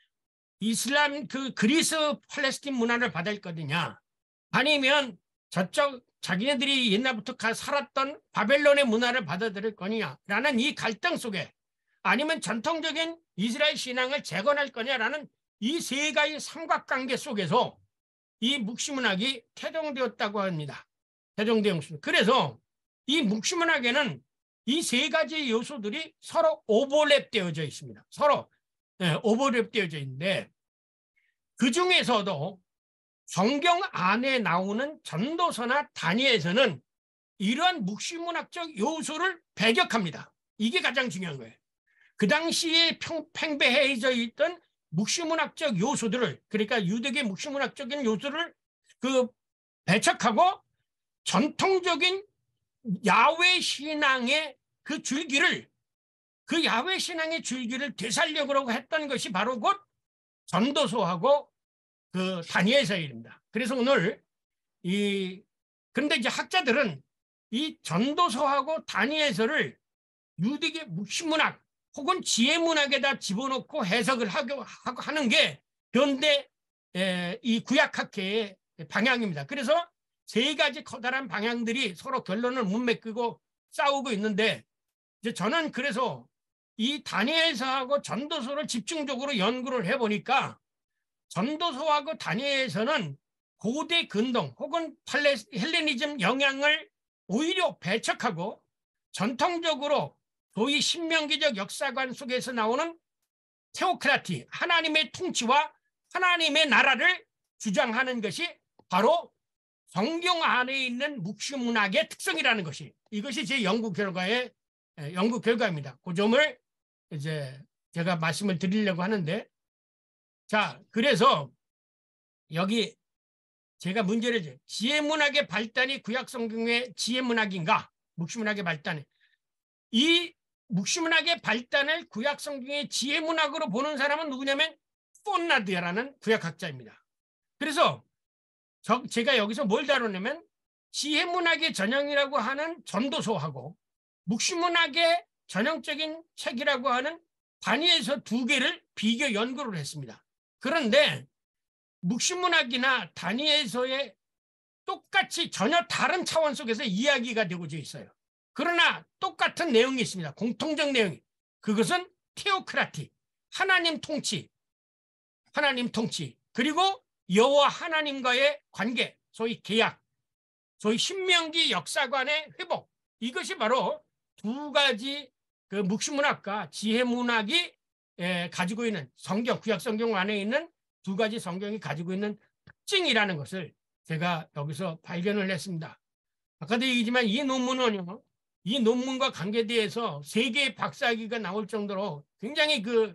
이슬람 그 그리스 팔레스틴 문화를 받을 거느냐 아니면 저쪽 자기네들이 옛날부터 살았던 바벨론의 문화를 받아들일 거냐라는 이 갈등 속에, 아니면 전통적인 이스라엘 신앙을 재건할 거냐라는 이 세 가지 삼각관계 속에서 이 묵시문학이 태동되었다고 합니다. 태동되었습니다. 그래서 이 묵시문학에는 이 세 가지 요소들이 서로 오버랩되어져 있습니다. 서로 네, 오버랩되어져 있는데 그 중에서도 성경 안에 나오는 전도서나 다니엘서는 이러한 묵시문학적 요소를 배격합니다. 이게 가장 중요한 거예요. 그 당시에 팽배해져 있던 묵시문학적 요소들을, 그러니까 유대계 묵시문학적인 요소를 그 배척하고 전통적인 야훼 신앙의 그 줄기를, 그 야훼 신앙의 줄기를 되살려고 했던 것이 바로 곧 전도서하고 그 다니엘서입니다. 그래서 오늘 이 그런데 이제 학자들은 이 전도서하고 다니엘서를 유대계 묵시문학 혹은 지혜문학에다 집어넣고 해석을 하고 하는 게 현대 이 구약학회의 방향입니다. 그래서 세 가지 커다란 방향들이 서로 결론을 못 맺고 싸우고 있는데, 이제 저는 그래서 이 다니엘서하고 전도서를 집중적으로 연구를 해보니까 전도서하고 다니엘서는 고대 근동 혹은 팔레스, 헬레니즘 영향을 오히려 배척하고 전통적으로 소위 신명기적 역사관 속에서 나오는 테오크라티, 하나님의 통치와 하나님의 나라를 주장하는 것이 바로 성경 안에 있는 묵시문학의 특성이라는 것이, 이것이 제 연구 결과의 연구 결과입니다. 그 점을 이제 제가 말씀을 드리려고 하는데, 자, 그래서 여기 제가 문제를 줘. 지혜문학의 발단이 구약성경의 지혜문학인가? 묵시문학의 발단이. 이 묵시문학의 발단을 구약성경의 지혜문학으로 보는 사람은 누구냐면 폰나드야라는 구약학자입니다. 그래서 저, 제가 여기서 뭘 다루냐면 지혜문학의 전형이라고 하는 전도서하고 묵시문학의 전형적인 책이라고 하는 다니엘서 두 개를 비교 연구를 했습니다. 그런데 묵시문학이나 다니엘서의 똑같이 전혀 다른 차원 속에서 이야기가 되고져 있어요. 그러나 똑같은 내용이 있습니다. 공통적 내용이. 그것은 테오크라티, 하나님 통치, 하나님 통치, 그리고 여호와 하나님과의 관계, 소위 계약, 소위 신명기 역사관의 회복. 이것이 바로 두 가지 그 묵시문학과 지혜문학이 에, 가지고 있는 성경, 구약 성경 안에 있는 두 가지 성경이 가지고 있는 특징이라는 것을 제가 여기서 발견을 했습니다. 아까도 얘기지만 이 논문은요, 이 논문과 관계대해서 세 개의 박사학위가 나올 정도로 굉장히 그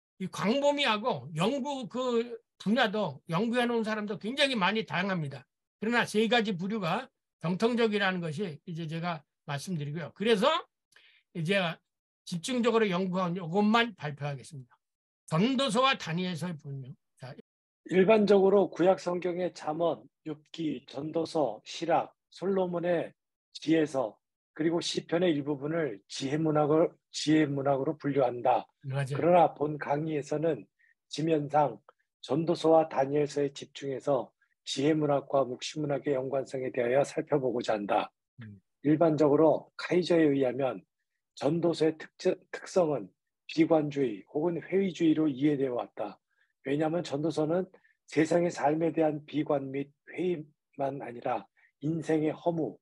광범위하고 연구 그 분야도 연구해 놓은 사람도 굉장히 많이 다양합니다. 그러나 세 가지 부류가 정통적이라는 것이 이제 제가 말씀드리고요. 그래서 이제 집중적으로 연구한 이것만 발표하겠습니다. 전도서와 다니엘서의 분류. 자, 일반적으로 구약 성경의 잠언, 욥기, 전도서, 시락, 솔로몬의 지혜서, 그리고 시편의 일부분을 지혜문학을 지혜문학으로 분류한다. 맞아요. 그러나 본 강의에서는 지면상 전도서와 다니엘서에 집중해서 지혜문학과 묵시문학의 연관성에 대하여 살펴보고자 한다. 음. 일반적으로 카이저에 의하면 전도서의 특, 특성은 비관주의 혹은 회의주의로 이해되어 왔다. 왜냐하면 전도서는 세상의 삶에 대한 비관 및 회의만 아니라 인생의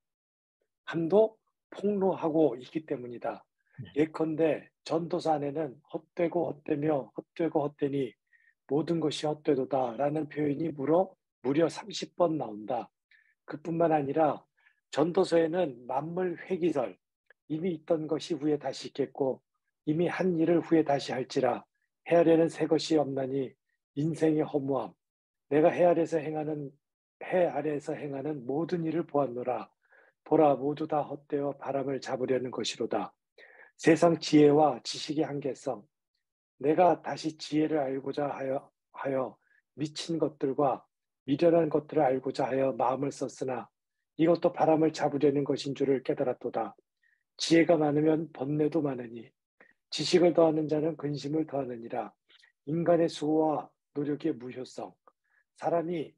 허무함도 폭로하고 있기 때문이다. 예컨대 전도서 안에는 헛되고 헛되며 헛되고 헛되니 모든 것이 헛되도다 라는 표현이 무려, 무려 삼십 번 나온다. 그뿐만 아니라 전도서에는 만물 회기설, 이미 있던 것이 후에 다시 있겠고 이미 한 일을 후에 다시 할지라 해 아래는 새 것이 없나니 인생의 허무함, 내가 해 아래에서 행하는 해 아래에서 행하는 모든 일을 보았노라. 보라 모두 다 헛되어 바람을 잡으려는 것이로다. 세상 지혜와 지식의 한계성, 내가 다시 지혜를 알고자 하여, 하여 미친 것들과 미련한 것들을 알고자 하여 마음을 썼으나 이것도 바람을 잡으려는 것인 줄을 깨달았도다. 지혜가 많으면 번뇌도 많으니 지식을 더하는 자는 근심을 더하느니라. 인간의 수고와 노력의 무효성, 사람이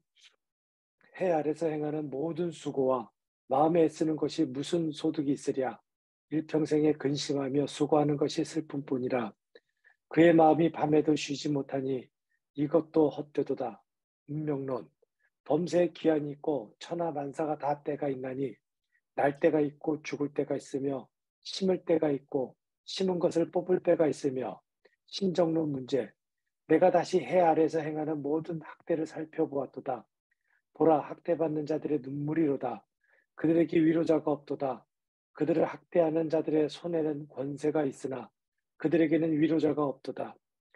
해 아래서 행하는 모든 수고와 마음에 애쓰는 것이 무슨 소득이 있으랴. 일평생에 근심하며 수고하는 것이 슬픔뿐이라. 그의 마음이 밤에도 쉬지 못하니 이것도 헛되도다. 운명론, 범세의 기한이 있고 천하 만사가 다 때가 있나니 날 때가 있고 죽을 때가 있으며 심을 때가 있고 심은 것을 뽑을 때가 있으며 신정론 문제, 내가 다시 해 아래에서 행하는 모든 학대를 살펴보았도다. 보라 학대받는 자들의 눈물이로다. 그들에게 위로자가 없도다. 그들을 학대하는 자들의 손에는 권세가 있으나 그들에게는 위로자가 없도다.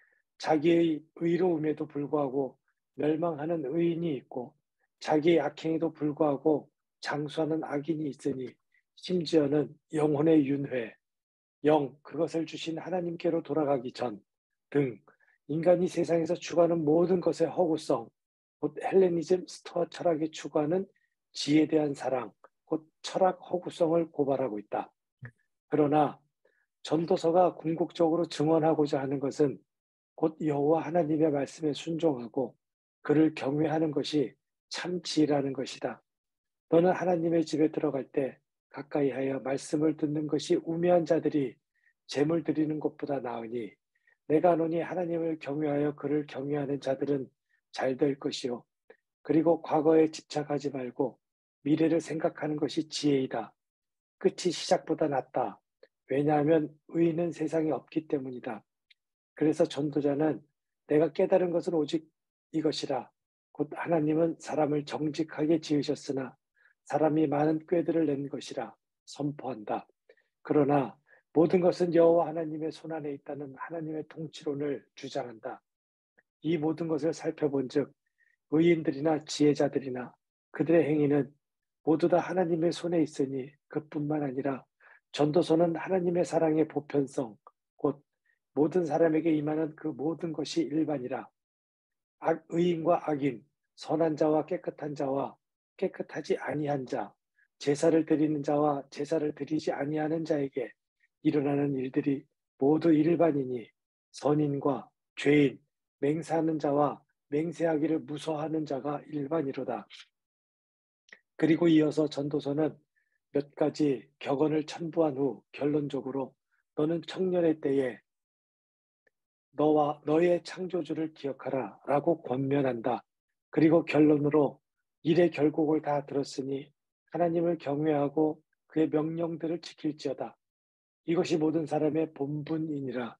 자기의 의로움에도 불구하고 멸망하는 의인이 있고 자기의 악행에도 불구하고 장수하는 악인이 있으니 심지어는 영혼의 윤회, 영 그것을 주신 하나님께로 돌아가기 전 등 인간이 세상에서 추구하는 모든 것의 허구성, 곧 헬레니즘 스토아 철학이 추구하는 지에 대한 사랑, 곧 철학 허구성을 고발하고 있다. 그러나 전도서가 궁극적으로 증언하고자 하는 것은 곧 여호와 하나님의 말씀에 순종하고 그를 경외하는 것이 참 지혜라는 것이다. 너는 하나님의 집에 들어갈 때 가까이 하여 말씀을 듣는 것이 우매한 자들이 재물 드리는 것보다 나으니 내가 노니 하나님을 경외하여 그를 경외하는 자들은 잘 될 것이요. 그리고 과거에 집착하지 말고 미래를 생각하는 것이 지혜이다. 끝이 시작보다 낫다. 왜냐하면 의인은 세상에 없기 때문이다. 그래서 전도자는 내가 깨달은 것은 오직 이것이라. 곧 하나님은 사람을 정직하게 지으셨으나 사람이 많은 꾀들을 낸 것이라 선포한다. 그러나 모든 것은 여호와 하나님의 손안에 있다는 하나님의 통치론을 주장한다. 이 모든 것을 살펴본 즉 의인들이나 지혜자들이나 그들의 행위는 모두 다 하나님의 손에 있으니 그뿐만 아니라 전도서는 하나님의 사랑의 보편성, 곧 모든 사람에게 임하는 그 모든 것이 일반이라. 악, 의인과 악인, 선한 자와 깨끗한 자와 깨끗하지 아니한 자, 제사를 드리는 자와 제사를 드리지 아니하는 자에게 일어나는 일들이 모두 일반이니 선인과 죄인, 맹세하는 자와 맹세하기를 무서워하는 자가 일반이로다. 그리고 이어서 전도서는 몇 가지 격언을 첨부한 후 결론적으로 너는 청년의 때에 너와 너의 창조주를 기억하라 라고 권면한다. 그리고 결론으로 일의 결국을 다 들었으니 하나님을 경외하고 그의 명령들을 지킬지어다. 이것이 모든 사람의 본분이니라.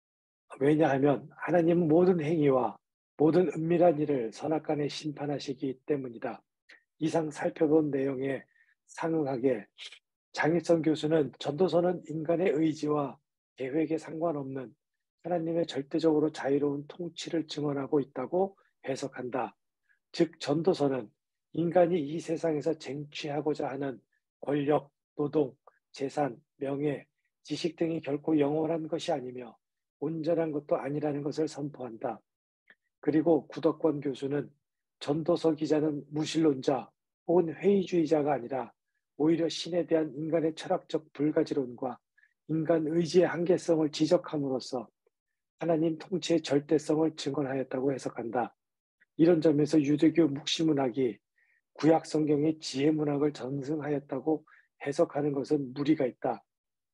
왜냐하면 하나님은 모든 행위와 모든 은밀한 일을 선악간에 심판하시기 때문이다. 이상 살펴본 내용에 상응하게 장일성 교수는 전도서는 인간의 의지와 계획에 상관없는 하나님의 절대적으로 자유로운 통치를 증언하고 있다고 해석한다. 즉 전도서는 인간이 이 세상에서 쟁취하고자 하는 권력, 노동, 재산, 명예, 지식 등이 결코 영원한 것이 아니며 온전한 것도 아니라는 것을 선포한다. 그리고 구덕권 교수는 전도서 기자는 무신론자 혹은 회의주의자가 아니라 오히려 신에 대한 인간의 철학적 불가지론과 인간 의지의 한계성을 지적함으로써 하나님 통치의 절대성을 증언하였다고 해석한다. 이런 점에서 유대교 묵시문학이 구약 성경의 지혜문학을 전승하였다고 해석하는 것은 무리가 있다.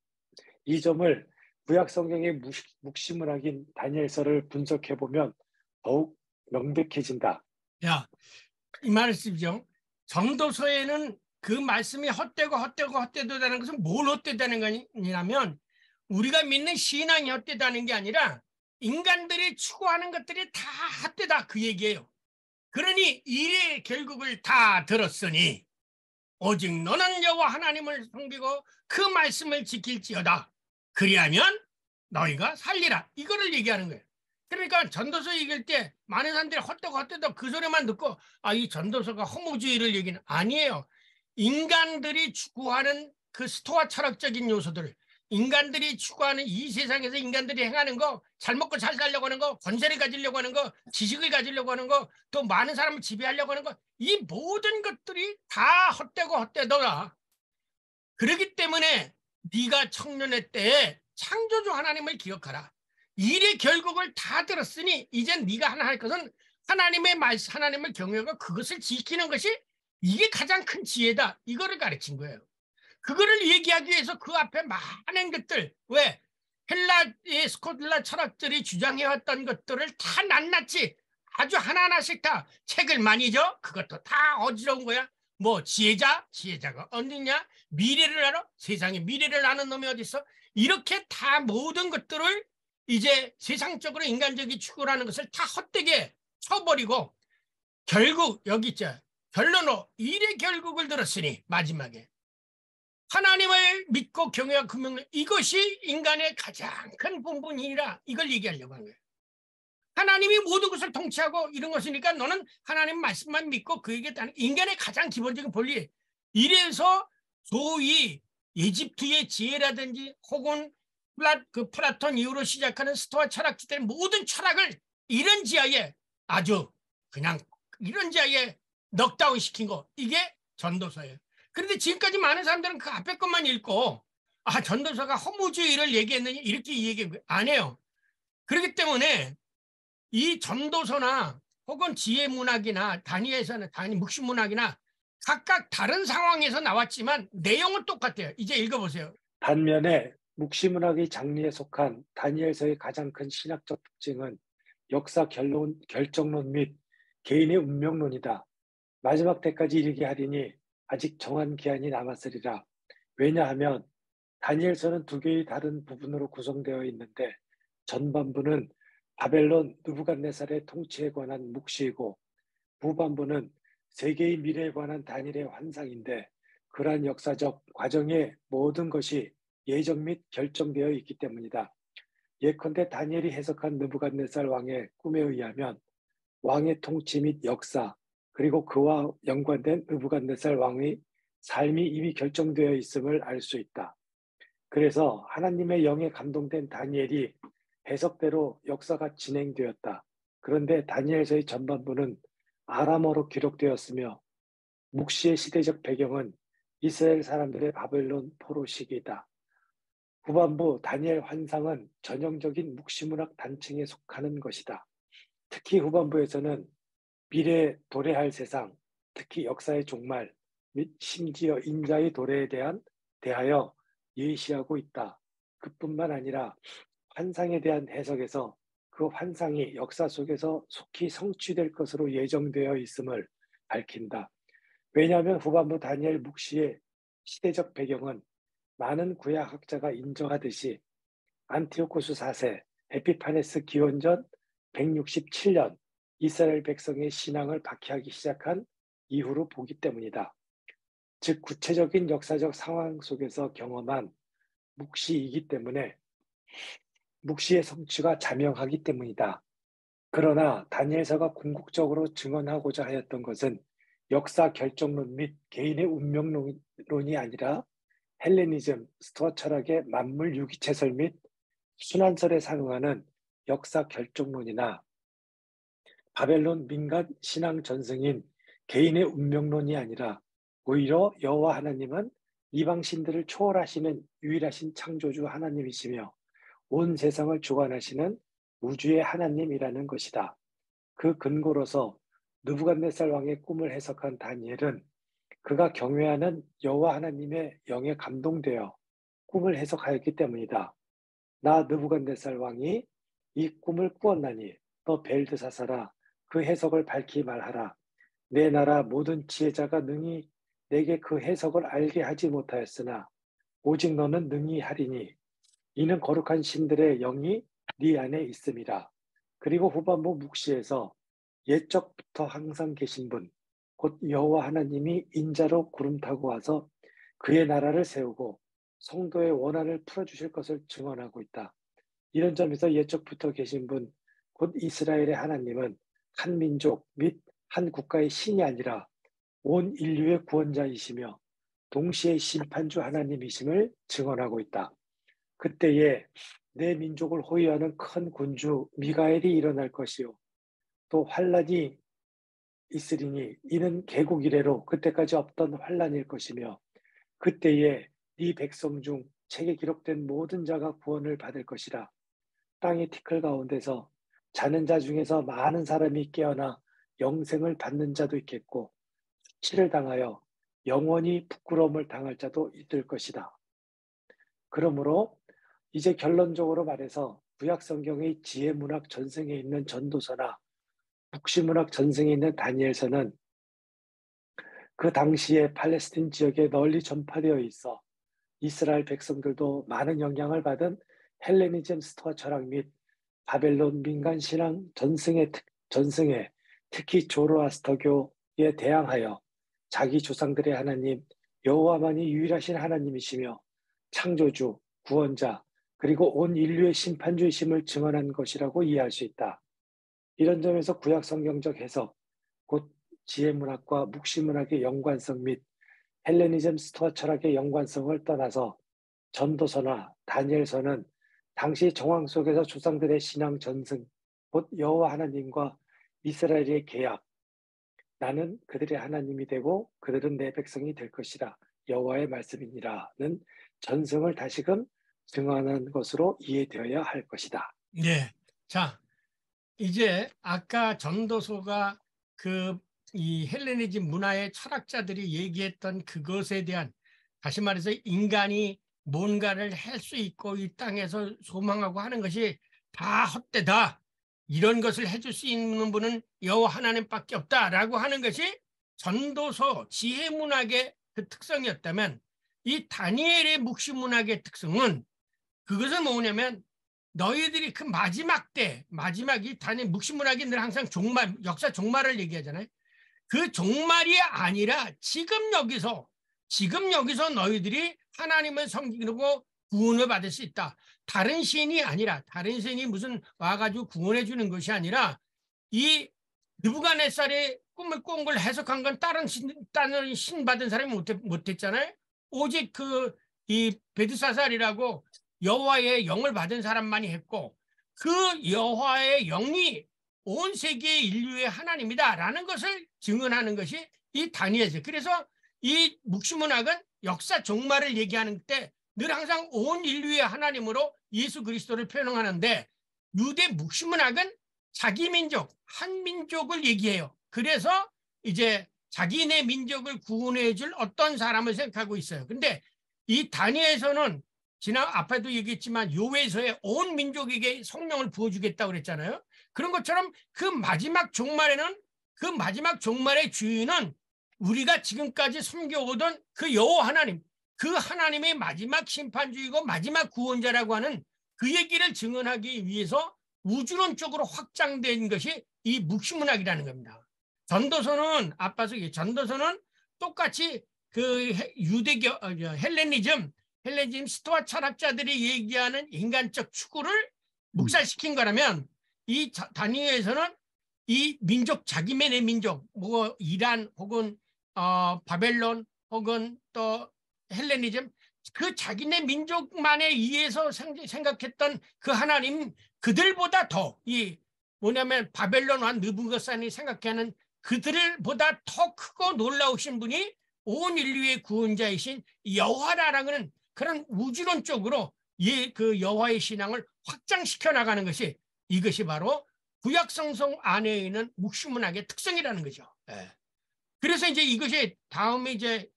이 점을 구약 성경의 묵시문학인 다니엘서를 분석해보면 더욱 명백해진다. 야, 이 말씀이죠. 전도서에는 그 말씀이 헛되고 헛되고 헛되다는 것은 뭘 헛되다는 거냐면 우리가 믿는 신앙이 헛되다는 게 아니라 인간들이 추구하는 것들이 다 헛되다 그 얘기예요. 그러니 일의 결국을 다 들었으니 오직 너는 여호와 하나님을 섬기고 그 말씀을 지킬지어다. 그리하면 너희가 살리라. 이거를 얘기하는 거예요. 그러니까 전도서 읽을 때 많은 사람들이 헛되고 헛되다 그 소리만 듣고 아, 이 전도서가 허무주의를 얘기는 아니에요. 인간들이 추구하는 그 스토아 철학적인 요소들을 인간들이 추구하는 이 세상에서 인간들이 행하는 거, 잘 먹고 잘 살려고 하는 거, 권세를 가지려고 하는 거, 지식을 가지려고 하는 거, 또 많은 사람을 지배하려고 하는 거, 이 모든 것들이 다 헛되고 헛되더라. 그렇기 때문에 네가 청년의 때에 창조주 하나님을 기억하라. 일의 결국을 다 들었으니 이제 네가 하나 할 것은 하나님의 말씀, 하나님을 경외하고 그것을 지키는 것이 이게 가장 큰 지혜다. 이거를 가르친 거예요. 그거를 얘기하기 위해서 그 앞에 많은 것들, 왜 헬라의 스콜라 철학들이 주장해왔던 것들을 다 낱낱이 아주 하나하나씩 다 책을 많이 줘. 그것도 다 어지러운 거야. 뭐 지혜자, 지혜자가 어디냐? 미래를 알아? 세상에 미래를 아는 놈이 어디 있어? 이렇게 다 모든 것들을 이제 세상적으로 인간적인 추구라는 것을 다 헛되게 쳐버리고 결국 여기 있죠. 결론으로 일의 결국을 들었으니 마지막에 하나님을 믿고 경외하고 그 명령, 이것이 인간의 가장 큰 본분이라 이걸 얘기하려고 하는 거예요. 하나님이 모든 것을 통치하고 이런 것이니까 너는 하나님 말씀만 믿고 그에게 따르는 인간의 가장 기본적인 본리. 이래서 소위 이집트의 지혜라든지 혹은 플라, 그 플라톤 이후로 시작하는 스토아 철학자들의 모든 철학을 이런 지하에 아주 그냥 이런 지하에 넉다운 시킨 거, 이게 전도서예요. 그런데 지금까지 많은 사람들은 그 앞에 것만 읽고 아, 전도서가 허무주의를 얘기했느냐 이렇게 얘기한 거예요. 안 해요. 그렇기 때문에 이 전도서나 혹은 지혜문학이나 다니엘서나 다니 묵시문학이나 각각 다른 상황에서 나왔지만 내용은 똑같아요. 이제 읽어보세요. 반면에 묵시문학의 장르에 속한 다니엘서의 가장 큰 신학적 특징은 역사 결론, 결정론 및 개인의 운명론이다. 마지막 때까지 이르게 하리니 아직 정한 기한이 남았으리라. 왜냐하면 다니엘서는 두 개의 다른 부분으로 구성되어 있는데 전반부는 바벨론 느부갓네살의 통치에 관한 묵시이고 후반부는 세계의 미래에 관한 다니엘의 환상인데 그러한 역사적 과정의 모든 것이 예정 및 결정되어 있기 때문이다. 예컨대 다니엘이 해석한 느부갓네살 왕의 꿈에 의하면 왕의 통치 및 역사 그리고 그와 연관된 느부갓네살 왕의 삶이 이미 결정되어 있음을 알 수 있다. 그래서 하나님의 영에 감동된 다니엘이 해석대로 역사가 진행되었다. 그런데 다니엘서의 전반부는 아람어로 기록되었으며 묵시의 시대적 배경은 이스라엘 사람들의 바벨론 포로 시기이다. 후반부 다니엘 환상은 전형적인 묵시문학 단층에 속하는 것이다. 특히 후반부에서는 미래에 도래할 세상, 특히 역사의 종말, 및 심지어 인자의 도래에 대한 대하여 예시하고 있다. 그뿐만 아니라 환상에 대한 해석에서 그 환상이 역사 속에서 속히 성취될 것으로 예정되어 있음을 밝힌다. 왜냐하면 후반부 다니엘 묵시의 시대적 배경은 많은 구약학자가 인정하듯이 안티오코스 사 세, 에피파네스 기원전 백육십칠 년 이스라엘 백성의 신앙을 박해하기 시작한 이후로 보기 때문이다. 즉 구체적인 역사적 상황 속에서 경험한 묵시이기 때문에 묵시의 성취가 자명하기 때문이다. 그러나 다니엘서가 궁극적으로 증언하고자 하였던 것은 역사 결정론 및 개인의 운명론이 아니라 헬레니즘, 스토아 철학의 만물 유기체설 및 순환설에 상응하는 역사 결정론이나 바벨론 민간 신앙 전승인 개인의 운명론이 아니라 오히려 여호와 하나님은 이방 신들을 초월하시는 유일하신 창조주 하나님이시며 온 세상을 주관하시는 우주의 하나님이라는 것이다. 그 근거로서 느부갓네살 왕의 꿈을 해석한 다니엘은 그가 경외하는 여호와 하나님의 영에 감동되어 꿈을 해석하였기 때문이다. 나 느부갓네살 왕이 이 꿈을 꾸었나니 너 벨드사사라 그 해석을 밝히 말하라. 내 나라 모든 지혜자가 능히 내게 그 해석을 알게 하지 못하였으나 오직 너는 능히 하리니 이는 거룩한 신들의 영이 네 안에 있음이라. 그리고 후반부 묵시에서 옛적부터 항상 계신 분, 곧 여호와 하나님이 인자로 구름 타고 와서 그의 나라를 세우고 성도의 원한을 풀어주실 것을 증언하고 있다. 이런 점에서 옛적부터 계신 분, 곧 이스라엘의 하나님은 한 민족 및 한 국가의 신이 아니라 온 인류의 구원자이시며 동시에 심판주 하나님이심을 증언하고 있다. 그때에 내 민족을 호위하는 큰 군주 미가엘이 일어날 것이요 또 환란이 있으리니 이는 개국 이래로 그때까지 없던 환란일 것이며 그때에 네 백성 중 책에 기록된 모든 자가 구원을 받을 것이라. 땅의 티끌 가운데서 자는 자 중에서 많은 사람이 깨어나 영생을 받는 자도 있겠고 수치를 당하여 영원히 부끄러움을 당할 자도 있을 것이다. 그러므로 이제 결론적으로 말해서 구약 성경의 지혜문학 전승에 있는 전도서나 묵시문학 전승에 있는 다니엘서는 그 당시에 팔레스틴 지역에 널리 전파되어 있어 이스라엘 백성들도 많은 영향을 받은 헬레니즘 스토아 철학 및 바벨론 민간 신앙 전승에, 전승에 특히 조로아스터교에 대항하여 자기 조상들의 하나님 여호와만이 유일하신 하나님이시며 창조주, 구원자, 그리고 온 인류의 심판주이심을 증언한 것이라고 이해할 수 있다. 이런 점에서 구약 성경적 해석, 곧 지혜문학과 묵시문학의 연관성 및 헬레니즘 스토아 철학의 연관성을 떠나서 전도서나 다니엘서는 당시 정황 속에서 조상들의 신앙 전승, 곧 여호와 하나님과 이스라엘의 계약, 나는 그들의 하나님이 되고 그들은 내 백성이 될 것이라 여호와의 말씀이니라는 전승을 다시금 증언하는 것으로 이해되어야 할 것이다. 네. 자, 이제 아까 전도서가 그 이 헬레니즘 문화의 철학자들이 얘기했던 그것에 대한, 다시 말해서 인간이 뭔가를 할 수 있고 이 땅에서 소망하고 하는 것이 다 헛되다, 이런 것을 해줄 수 있는 분은 여호와 하나님밖에 없다라고 하는 것이 전도서 지혜문학의 그 특성이었다면, 이 다니엘의 묵시문학의 특성은 그것은 뭐냐면, 너희들이 그 마지막 때, 마지막이 다니엘 묵시문학이 늘 항상 종말, 역사 종말을 얘기하잖아요. 그 종말이 아니라 지금 여기서, 지금 여기서 너희들이 하나님을 섬기고 구원을 받을 수 있다. 다른 신이 아니라, 다른 신이 무슨 와가지고 구원해 주는 것이 아니라, 이 느부갓네살의 꿈을 꾼 걸 해석한 건 다른 신, 다른 신 받은 사람이 못했, 못했잖아요. 오직 그 이 베드사살이라고 여호와의 영을 받은 사람만이 했고, 그 여호와의 영이 온 세계의 인류의 하나님이다라는 것을 증언하는 것이 이 다니엘서. 그래서 이 묵시문학은 역사 종말을 얘기하는 때 늘 항상 온 인류의 하나님으로 예수 그리스도를 표현하는데, 유대 묵시문학은 자기 민족, 한 민족을 얘기해요. 그래서 이제 자기네 민족을 구원해 줄 어떤 사람을 생각하고 있어요. 근데 이 다니엘서는 지난 앞에도 얘기했지만 요외서에 온 민족에게 성령을 부어주겠다고 그랬잖아요. 그런 것처럼 그 마지막 종말에는 그 마지막 종말의 주인은 우리가 지금까지 섬겨오던 그 여호와 하나님, 그 하나님의 마지막 심판주이고 마지막 구원자라고 하는 그 얘기를 증언하기 위해서 우주론적으로 확장된 것이 이 묵시문학이라는 겁니다. 전도서는 아빠서 전도서는 똑같이 그 유대교 헬레니즘 헬레니즘 스토아 철학자들이 얘기하는 인간적 추구를 묵살시킨 거라면 이 다니엘에서는 이 민족 자기만의 민족 뭐 이란 혹은 어, 바벨론 혹은 또 헬레니즘 그 자기네 민족만에 의해서 생각했던 그 하나님 그들보다 더 이 뭐냐면 바벨론 왕 느부갓네살이 생각하는 그들보다 더 크고 놀라우신 분이 온 인류의 구원자이신 여호와라는 그런 우주론적으로 예, 그 여호와의 신앙을 확장시켜 나가는 것이 이것이 바로 구약성경 안에 있는 묵시문학의 특성이라는 거죠. 예. 그래서 이제 이것이 다음에 이제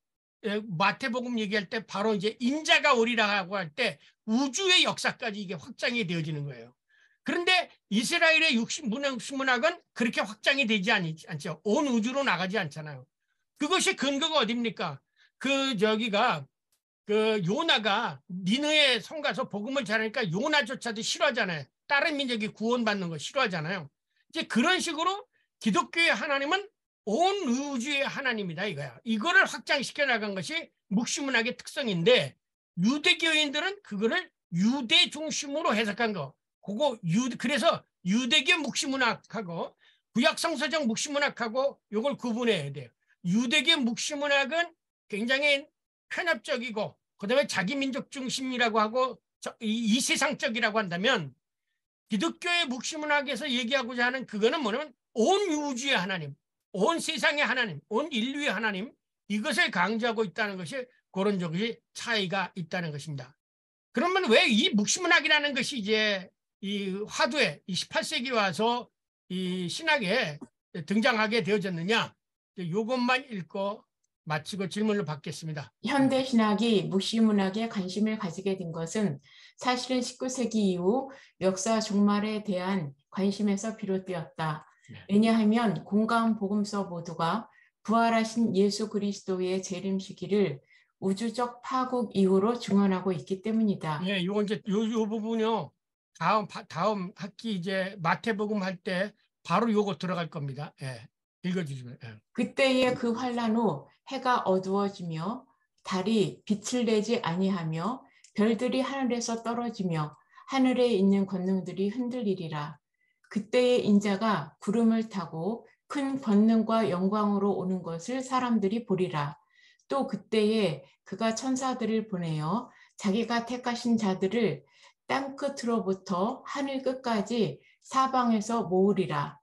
마태복음 얘기할 때 바로 이제 인자가 오리라고 할 때 우주의 역사까지 이게 확장이 되어지는 거예요. 그런데 이스라엘의 묵시문학은 그렇게 확장이 되지 않죠. 온 우주로 나가지 않잖아요. 그것이 근거가 어딥니까? 그 저기가 그 요나가 니느에 성 가서 복음을 전하니까 요나조차도 싫어하잖아요. 다른 민족이 구원받는 거 싫어하잖아요. 이제 그런 식으로 기독교의 하나님은 온 우주의 하나님이다 이거야. 이거를 확장시켜 나간 것이 묵시문학의 특성인데 유대교인들은 그거를 유대 중심으로 해석한 거. 그거 유 그래서 유대교 묵시문학하고 구약성서적 묵시문학하고 이걸 구분해야 돼요. 유대교 묵시문학은 굉장히 편협적이고 그다음에 자기 민족 중심이라고 하고 이 세상적이라고 한다면 기독교의 묵시문학에서 얘기하고자 하는 그거는 뭐냐면 온 우주의 하나님, 온 세상의 하나님, 온 인류의 하나님 이것을 강조하고 있다는 것이 그런 적이 차이가 있다는 것입니다. 그러면 왜 이 묵시문학이라는 것이 이제 이 화두에 이 십팔 세기 와서 이 신학에 등장하게 되어졌느냐? 이것만 읽고 마치고 질문을 받겠습니다. 현대 신학이 묵시문학에 관심을 가지게 된 것은 사실은 십구 세기 이후 역사 종말에 대한 관심에서 비롯되었다. 왜냐하면 공감 복음서 모두가 부활하신 예수 그리스도의 재림 시기를 우주적 파국 이후로 증언하고 있기 때문이다. 예, 요거 이제 요, 요 부분요. 다음 다음 학기 이제 마태복음 할 때 바로 요거 들어갈 겁니다. 예. 읽어주시면. 예. 그때의 그 환란 후 해가 어두워지며 달이 빛을 내지 아니하며 별들이 하늘에서 떨어지며 하늘에 있는 권능들이 흔들리리라. 그때의 인자가 구름을 타고 큰 권능과 영광으로 오는 것을 사람들이 보리라. 또 그때에 그가 천사들을 보내어 자기가 택하신 자들을 땅 끝으로부터 하늘 끝까지 사방에서 모으리라.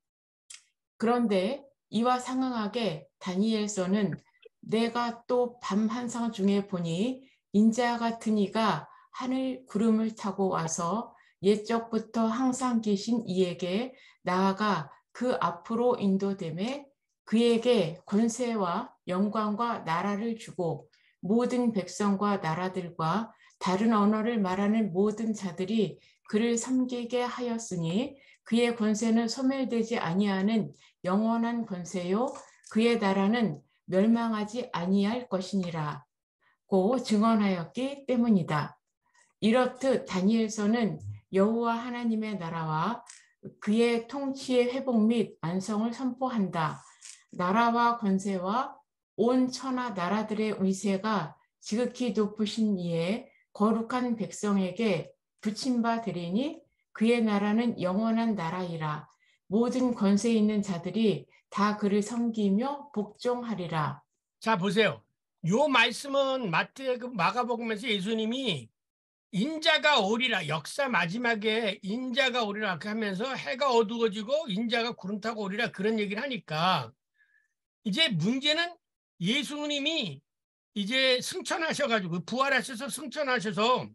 그런데 이와 상응하게 다니엘서는 내가 또 밤 한상 중에 보니 인자 같은 이가 하늘 구름을 타고 와서 옛적부터 항상 계신 이에게 나아가 그 앞으로 인도되매 그에게 권세와 영광과 나라를 주고 모든 백성과 나라들과 다른 언어를 말하는 모든 자들이 그를 섬기게 하였으니 그의 권세는 소멸되지 아니하는 영원한 권세요 그의 나라는 멸망하지 아니할 것이니라 고 증언하였기 때문이다. 이렇듯 다니엘서는 여호와 하나님의 나라와 그의 통치의 회복 및 완성을 선포한다. 나라와 권세와 온 천하 나라들의 위세가 지극히 높으신 이에 거룩한 백성에게 붙임바 되리니 그의 나라는 영원한 나라이라. 모든 권세 있는 자들이 다 그를 섬기며 복종하리라. 자 보세요. 요 말씀은 마태 마가복음에서 예수님이 인자가 오리라 역사 마지막에 인자가 오리라 하면서 해가 어두워지고 인자가 구름 타고 오리라 그런 얘기를 하니까 이제 문제는 예수님이 이제 승천하셔가지고 부활하셔서 승천하셔서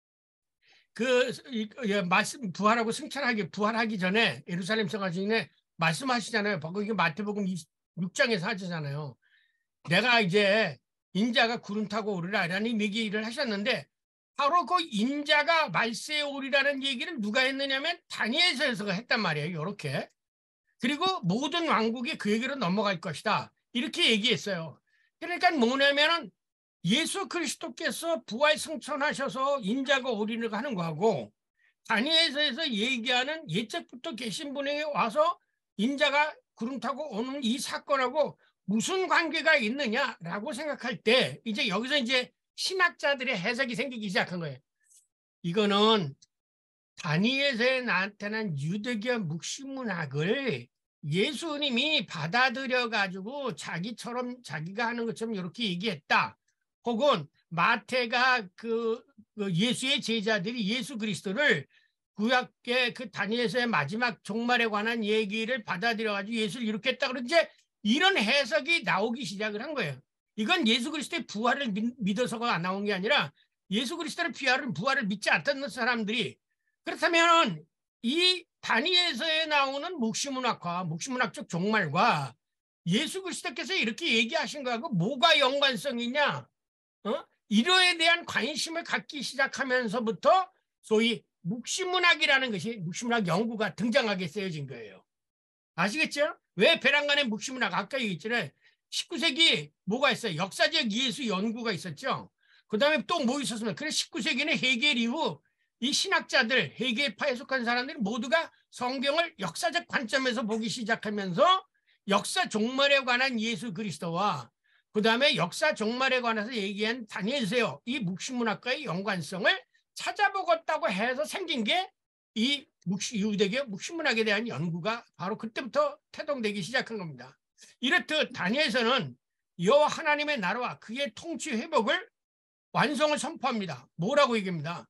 그 말씀 부활하고 승천하기 부활하기 전에 예루살렘 성가시에 말씀하시잖아요. 거기 마태복음 육 장에서 하잖아요. 내가 이제 인자가 구름 타고 오리라라는 얘기를 하셨는데 바로 그 인자가 말세에 오리라는 얘기를 누가 했느냐면 다니엘서에서가 했단 말이에요. 이렇게. 그리고 모든 왕국이 그 얘기로 넘어갈 것이다. 이렇게 얘기했어요. 그러니까 뭐냐면은 예수 그리스도께서 부활 승천하셔서 인자가 오리를 하는 거하고 다니엘서에서 얘기하는 예적부터 계신 분에게 와서 인자가 구름 타고 오는 이 사건하고 무슨 관계가 있느냐라고 생각할 때 이제 여기서 이제 신학자들의 해석이 생기기 시작한 거예요. 이거는 다니엘서에 나타난 유대교 묵시문학을 예수님이 받아들여 가지고 자기처럼 자기가 하는 것처럼 이렇게 얘기했다. 혹은 마태가 그, 그 예수의 제자들이 예수 그리스도를 구약의 그 다니엘서의 마지막 종말에 관한 얘기를 받아들여 가지고 예수를 이렇게 했다. 그런지 이런 해석이 나오기 시작을 한 거예요. 이건 예수 그리스도의 부활을 믿, 믿어서가 나온 게 아니라 예수 그리스도의 부활을, 부활을 믿지 않던 사람들이 그렇다면 이 다니엘서에 나오는 묵시문학과 묵시문학적 종말과 예수 그리스도께서 이렇게 얘기하신 거하고 뭐가 연관성이냐? 어? 이거에 대한 관심을 갖기 시작하면서부터 소위 묵시문학이라는 것이 묵시문학 연구가 등장하게 쓰여진 거예요. 아시겠죠? 왜 베란간의 묵시문학 아까 얘기했잖아요. 십구 세기 뭐가 있어요? 역사적 예수 연구가 있었죠. 그 다음에 또 뭐 있었으면 그래서 십구 세기는 헤겔 이후 이 신학자들, 헤겔파에 속한 사람들이 모두가 성경을 역사적 관점에서 보기 시작하면서 역사 종말에 관한 예수 그리스도와 그 다음에 역사 종말에 관해서 얘기한 다니엘서요. 이 묵시문학과의 연관성을 찾아보겠다고 해서 생긴 게 이 유대교 묵시문학에 대한 연구가 바로 그때부터 태동되기 시작한 겁니다. 이렇듯 다니엘서는 여호와 하나님의 나라와 그의 통치 회복을 완성을 선포합니다. 뭐라고 얘기합니다.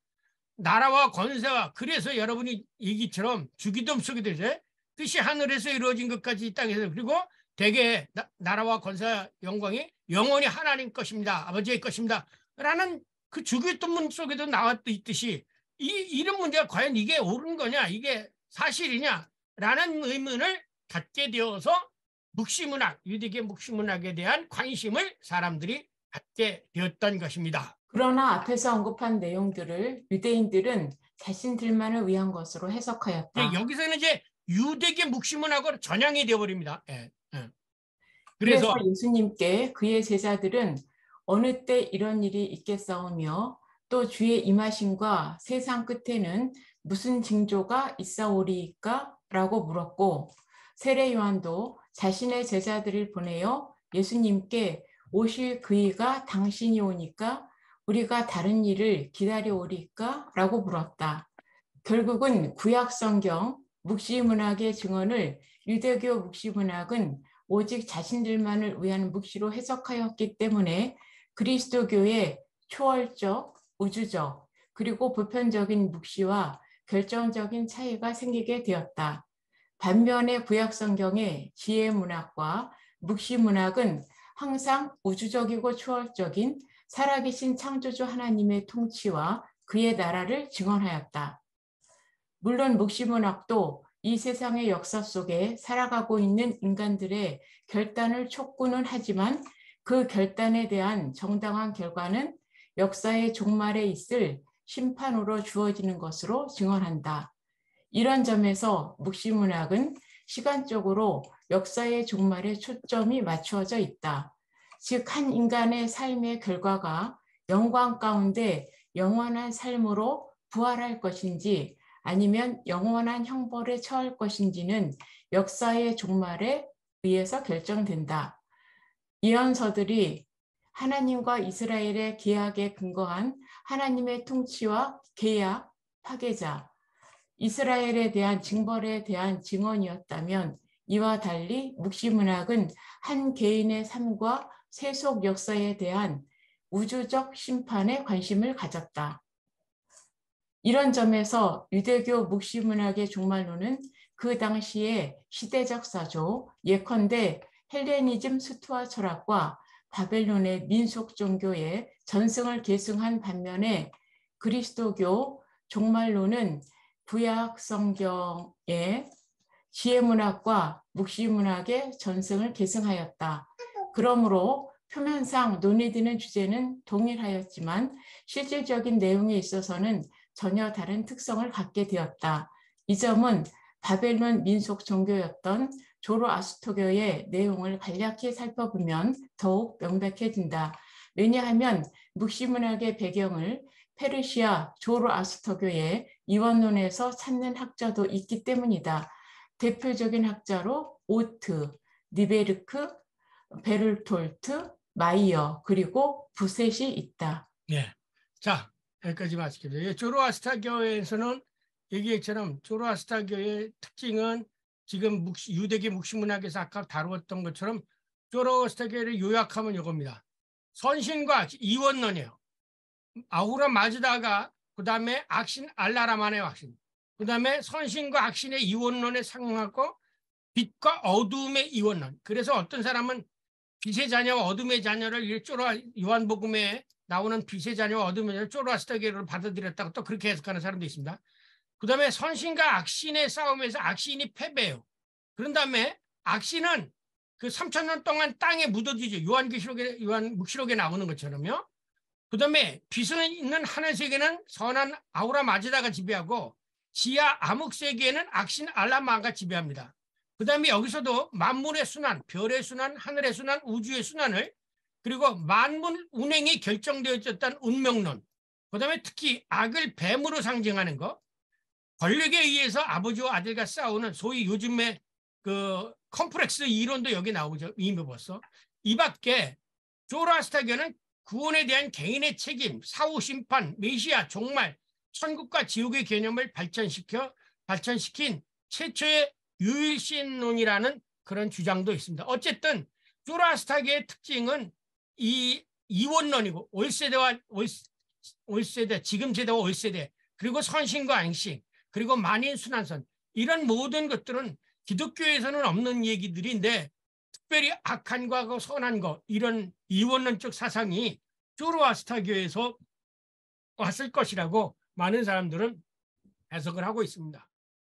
나라와 권세와 그래서 여러분이 얘기처럼 주기도 속에 되죠. 뜻이 하늘에서 이루어진 것까지 이 땅에서 그리고 대개 나, 나라와 권세와 영광이 영원히 하나님 것입니다. 아버지의 것입니다. 라는 그 주기도문 속에도 나왔듯이 이 이런 문제가 과연 이게 옳은 거냐 이게 사실이냐 라는 의문을 갖게 되어서 묵시문학, 유대교 묵시문학에 대한 관심을 사람들이 갖게 되었던 것입니다. 그러나 앞에서 언급한 내용들을 유대인들은 자신들만을 위한 것으로 해석하였다. 네, 여기서는 이제 유대교 묵시문학으로 전향이 되어버립니다. 예, 예. 그래서, 그래서 예수님께 그의 제자들은 어느 때 이런 일이 있겠사오며 또 주의 임하심과 세상 끝에는 무슨 징조가 있사오리이까? 라고 물었고 세례 요한도 자신의 제자들을 보내어 예수님께 오실 그이가 당신이 오니까 우리가 다른 일을 기다려오리까? 라고 물었다. 결국은 구약 성경 묵시문학의 증언을 유대교 묵시문학은 오직 자신들만을 위한 묵시로 해석하였기 때문에 그리스도교의 초월적, 우주적, 그리고 보편적인 묵시와 결정적인 차이가 생기게 되었다. 반면에 구약 성경의 지혜문학과 묵시문학은 항상 우주적이고 초월적인 살아계신 창조주 하나님의 통치와 그의 나라를 증언하였다. 물론 묵시문학도 이 세상의 역사 속에 살아가고 있는 인간들의 결단을 촉구는 하지만 그 결단에 대한 정당한 결과는 역사의 종말에 있을 심판으로 주어지는 것으로 증언한다. 이런 점에서 묵시문학은 시간적으로 역사의 종말에 초점이 맞추어져 있다. 즉, 한 인간의 삶의 결과가 영광 가운데 영원한 삶으로 부활할 것인지 아니면 영원한 형벌에 처할 것인지는 역사의 종말에 의해서 결정된다. 예언서들이 하나님과 이스라엘의 계약에 근거한 하나님의 통치와 계약, 파괴자, 이스라엘에 대한 징벌에 대한 증언이었다면 이와 달리 묵시문학은 한 개인의 삶과 세속 역사에 대한 우주적 심판에 관심을 가졌다. 이런 점에서 유대교 묵시문학의 종말론은 그 당시의 시대적 사조, 예컨대 헬레니즘 스토아 철학과 바벨론의 민속 종교의 전승을 계승한 반면에 그리스도교 종말론은 구약 성경의 지혜문학과 묵시문학의 전승을 계승하였다. 그러므로 표면상 논의되는 주제는 동일하였지만 실질적인 내용에 있어서는 전혀 다른 특성을 갖게 되었다. 이 점은 바벨론 민속 종교였던 조로아스터교의 내용을 간략히 살펴보면 더욱 명백해진다. 왜냐하면 묵시문학의 배경을 페르시아 조로아스터교의 이원론에서 찾는 학자도 있기 때문이다. 대표적인 학자로 오트, 니베르크, 베를톨트, 마이어 그리고 부셋이 있다. 네. 자, 여기까지 마치겠습니다. 조로아스터교에서는 얘기했처럼 조로아스터교의 특징은 지금 묵시, 유대계 묵시문학에서 아까 다루었던 것처럼 조로아스터교를 요약하면 이겁니다. 선신과 이원론이에요. 아후라 마즈다가 그 다음에 악신 알라라만의 악신, 그 다음에 선신과 악신의 이원론에 상응하고 빛과 어둠의 이원론. 그래서 어떤 사람은 빛의 자녀와 어둠의 자녀를 쪼로 요한복음에 나오는 빛의 자녀와 어둠의 자녀를 조로아스터교를 받아들였다고 또 그렇게 해석하는 사람도 있습니다. 그 다음에 선신과 악신의 싸움에서 악신이 패배해요. 그런 다음에 악신은 그 삼천 년 동안 땅에 묻어지죠. 요한계시록에, 요한묵시록에 나오는 것처럼요. 그 다음에 빛은 있는 하늘 세계는 선한 아우라 마즈다가 지배하고 지하 암흑 세계에는 악신 알라마가 지배합니다. 그 다음에 여기서도 만물의 순환, 별의 순환, 하늘의 순환, 우주의 순환을 그리고 만물 운행이 결정되어졌다는 운명론, 그 다음에 특히 악을 뱀으로 상징하는 거, 권력에 의해서 아버지와 아들과 싸우는 소위 요즘에 그 컴플렉스 이론도 여기 나오죠. 이미 벌써. 이 밖에 조로아스터교는 구원에 대한 개인의 책임, 사후 심판, 메시아, 종말, 천국과 지옥의 개념을 발전시켜 발전시킨 최초의 유일신론이라는 그런 주장도 있습니다. 어쨌든 조로아스터교의 특징은 이 이원론이고 올 세대와 올, 올 세대, 지금 세대와 올 세대, 그리고 선신과 안식, 그리고 만인 순환선, 이런 모든 것들은 기독교에서는 없는 얘기들인데 특별히 악한 거하고 선한 거, 이런 이원론적 사상이 조로아스터교에서 왔을 것이라고 많은 사람들은 해석을 하고 있습니다.